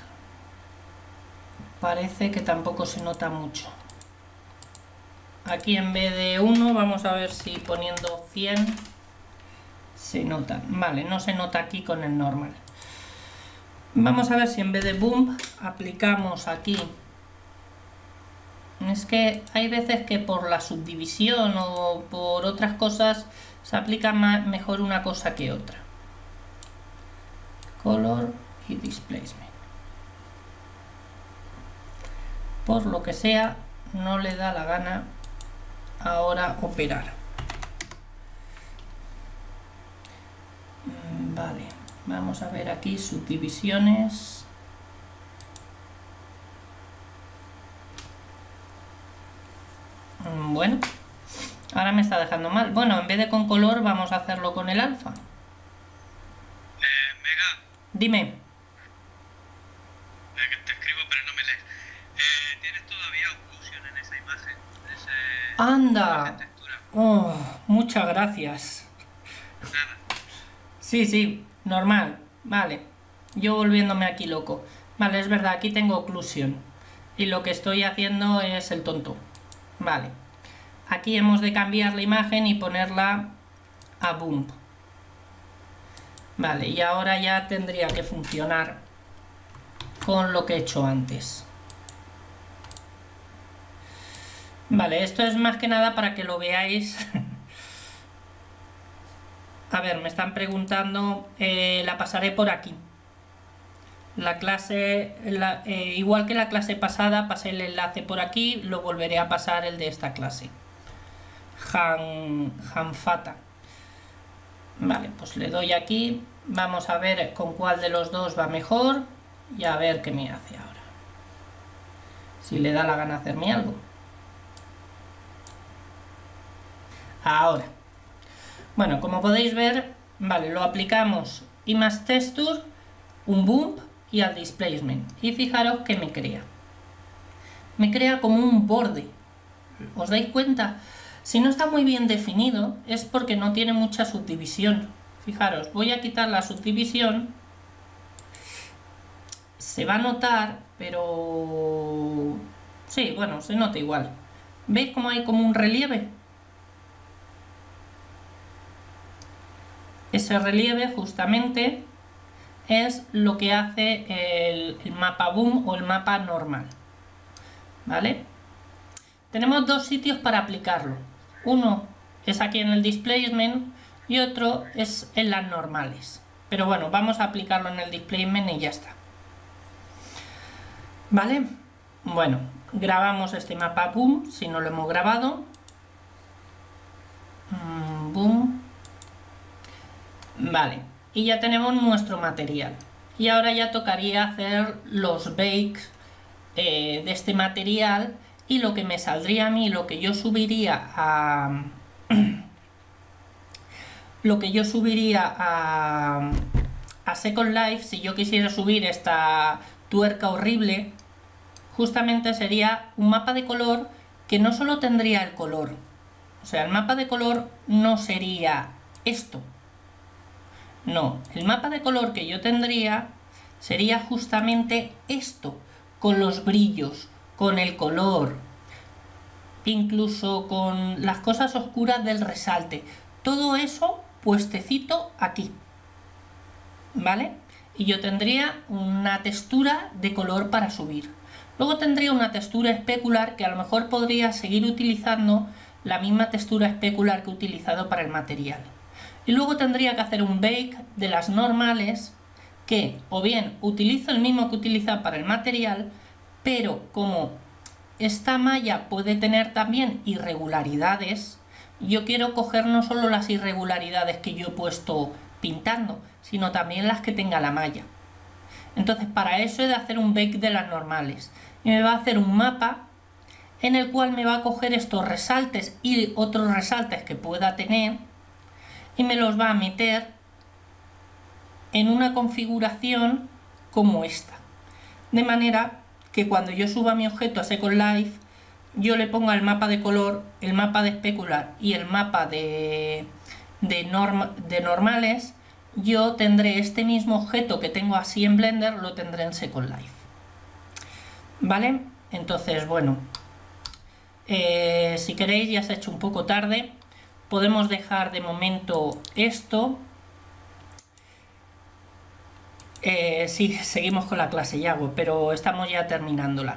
Parece que tampoco se nota mucho. Aquí en vez de uno, vamos a ver si poniendo cien se nota. Vale, no se nota aquí con el normal. Vamos a ver si en vez de boom aplicamos aquí. Es que hay veces que por la subdivisión o por otras cosas se aplica más, mejor una cosa que otra. Color y displacement. Por lo que sea, no le da la gana ahora operar. Vale, vamos a ver aquí subdivisiones. Bueno, ahora me está dejando mal. Bueno, en vez de con color vamos a hacerlo con el alfa. Eh, Mega. Dime. Eh, que te escribo pero no me lees. Eh, ¿Tienes todavía occlusion en esa imagen? Ese, ¡Anda! esa textura. Oh, muchas gracias. Nada. Sí, sí, normal. Vale. Yo volviéndome aquí loco. Vale, es verdad, aquí tengo occlusion. Y lo que estoy haciendo es el tonto. Vale. Aquí hemos de cambiar la imagen y ponerla a bump. Vale, y ahora ya tendría que funcionar con lo que he hecho antes. Vale, esto es más que nada para que lo veáis. A ver, me están preguntando, eh, la pasaré por aquí. La clase, la, eh, igual que la clase pasada, pasé el enlace por aquí, lo volveré a pasar el de esta clase. Han, Hanfata. Vale, pues le doy aquí. Vamos a ver con cuál de los dos va mejor y a ver qué me hace ahora. Si le da la gana hacerme algo. Ahora. Bueno, como podéis ver, vale, lo aplicamos Image Texture, un bump y al displacement. Y fijaros que me crea. Me crea como un borde. ¿Os dais cuenta? Si no está muy bien definido es porque no tiene mucha subdivisión. Fijaros, voy a quitar la subdivisión. Se va a notar, pero... sí, bueno, se nota igual. ¿Veis cómo hay como un relieve? Ese relieve justamente es lo que hace el, el mapa boom o el mapa normal. ¿Vale? Tenemos dos sitios para aplicarlo. Uno es aquí en el displacement y otro es en las normales. Pero bueno, vamos a aplicarlo en el displacement y ya está. ¿Vale? Bueno, grabamos este mapa boom si no lo hemos grabado. Mm, boom. Vale, y ya tenemos nuestro material. Y ahora ya tocaría hacer los bakes eh, de este material. Y lo que me saldría a mí, lo que yo subiría a... lo que yo subiría a, a Second Life, si yo quisiera subir esta tuerca horrible, justamente sería un mapa de color que no solo tendría el color. O sea, el mapa de color no sería esto. No, el mapa de color que yo tendría sería justamente esto, con los brillos, con el color, incluso con las cosas oscuras del resalte. Todo eso puestecito aquí, ¿vale? Y yo tendría una textura de color para subir. Luego tendría una textura especular que a lo mejor podría seguir utilizando la misma textura especular que he utilizado para el material. Y luego tendría que hacer un bake de las normales, que o bien utilizo el mismo que utilizo para el material, pero como esta malla puede tener también irregularidades, yo quiero coger no solo las irregularidades que yo he puesto pintando, sino también las que tenga la malla. Entonces para eso he de hacer un bake de las normales. Y me va a hacer un mapa en el cual me va a coger estos resaltes y otros resaltes que pueda tener y me los va a meter en una configuración como esta. De manera que cuando yo suba mi objeto a Second Life, yo le ponga el mapa de color, el mapa de especular y el mapa de, de, norma, de normales, yo tendré este mismo objeto que tengo así en Blender, lo tendré en Second Life. ¿Vale? Entonces, bueno, eh, si queréis, ya se ha hecho un poco tarde, podemos dejar de momento esto. Eh, sí, seguimos con la clase Yago, pero estamos ya terminándola.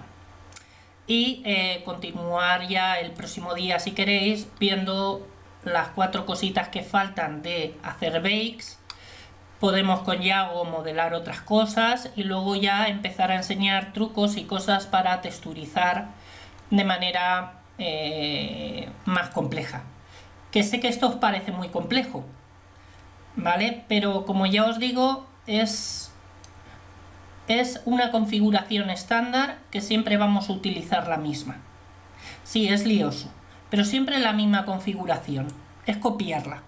Y eh, continuar ya el próximo día, si queréis, viendo las cuatro cositas que faltan de hacer bakes. Podemos con Yago modelar otras cosas y luego ya empezar a enseñar trucos y cosas para texturizar de manera eh, más compleja. Que sé que esto os parece muy complejo, ¿vale? Pero como ya os digo, es, es una configuración estándar que siempre vamos a utilizar la misma. Sí, es lioso, pero siempre la misma configuración. Es copiarla.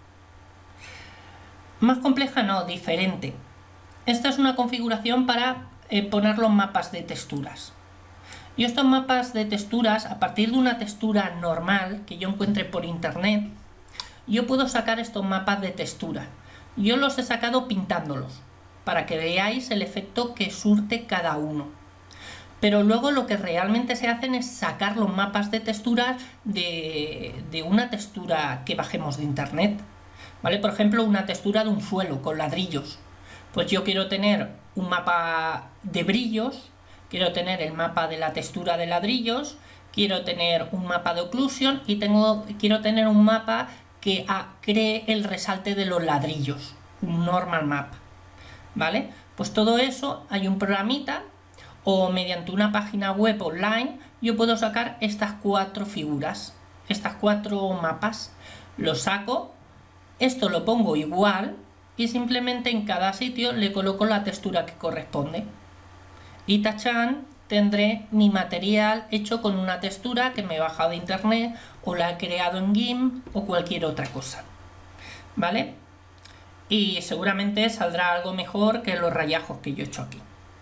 Más compleja no, diferente. Esta es una configuración para eh, poner los mapas de texturas. Y estos mapas de texturas, a partir de una textura normal que yo encuentre por internet, yo puedo sacar estos mapas de textura. Yo los he sacado pintándolos, para que veáis el efecto que surte cada uno. Pero luego lo que realmente se hacen es sacar los mapas de texturas de, de una textura que bajemos de internet. ¿Vale? Por ejemplo, una textura de un suelo con ladrillos. Pues yo quiero tener un mapa de brillos, quiero tener el mapa de la textura de ladrillos, quiero tener un mapa de occlusion y tengo, quiero tener un mapa que ah, cree el resalte de los ladrillos, un normal map. ¿Vale? Pues todo eso hay un programita o mediante una página web online yo puedo sacar estas cuatro figuras, estas cuatro mapas. Los saco. Esto lo pongo igual y simplemente en cada sitio le coloco la textura que corresponde. Y tachán, tendré mi material hecho con una textura que me he bajado de internet o la he creado en GIMP o cualquier otra cosa. ¿Vale? Y seguramente saldrá algo mejor que los rayajos que yo he hecho aquí.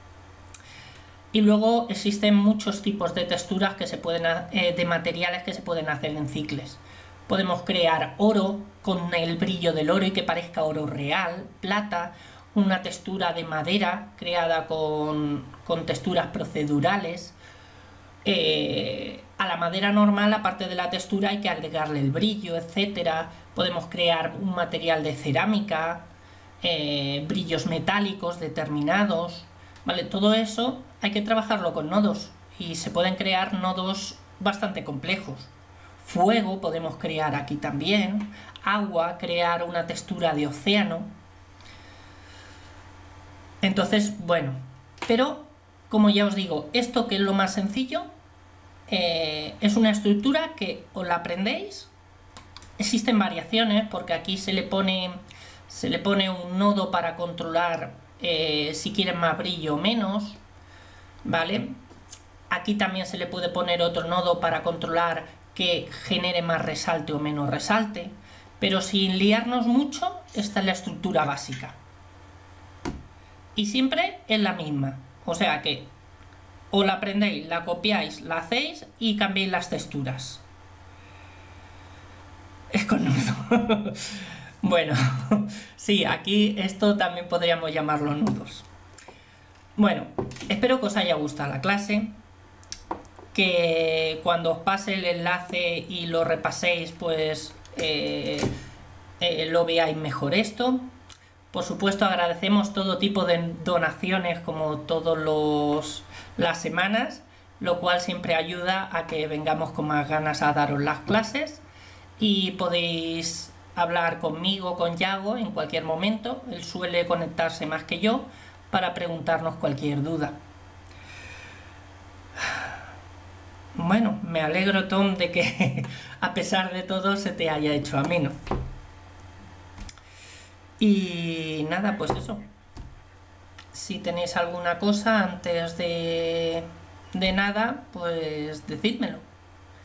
Y luego existen muchos tipos de texturas que se pueden, eh, de materiales que se pueden hacer en Cycles. Podemos crear oro con el brillo del oro y que parezca oro real, plata, una textura de madera creada con, con texturas procedurales. Eh, a la madera normal, aparte de la textura, hay que agregarle el brillo, etcétera. Podemos crear un material de cerámica, eh, brillos metálicos determinados. ¿Vale? Todo eso hay que trabajarlo con nodos y se pueden crear nodos bastante complejos. Fuego podemos crear aquí también, agua, crear una textura de océano. Entonces, bueno, pero como ya os digo, esto que es lo más sencillo, eh, es una estructura que os la aprendéis. Existen variaciones porque aquí se le pone, se le pone un nodo para controlar eh, si quieren más brillo o menos, ¿vale? Aquí también se le puede poner otro nodo para controlar que genere más resalte o menos resalte, pero sin liarnos mucho, esta es la estructura básica. Y siempre es la misma, o sea que o la aprendéis, la copiáis, la hacéis y cambiéis las texturas. Es con nudo. Bueno, sí, aquí esto también podríamos llamarlo nudos. Bueno, espero que os haya gustado la clase, que cuando os pase el enlace y lo repaséis, pues eh, eh, lo veáis mejor esto. Por supuesto, agradecemos todo tipo de donaciones como todas las semanas, lo cual siempre ayuda a que vengamos con más ganas a daros las clases. y podéis hablar conmigo, con Yago, en cualquier momento. Él suele conectarse más que yo para preguntarnos cualquier duda. Bueno, me alegro, Tom, de que a pesar de todo se te haya hecho ameno. Y nada, pues eso. Si tenéis alguna cosa antes de, de nada, pues decídmelo.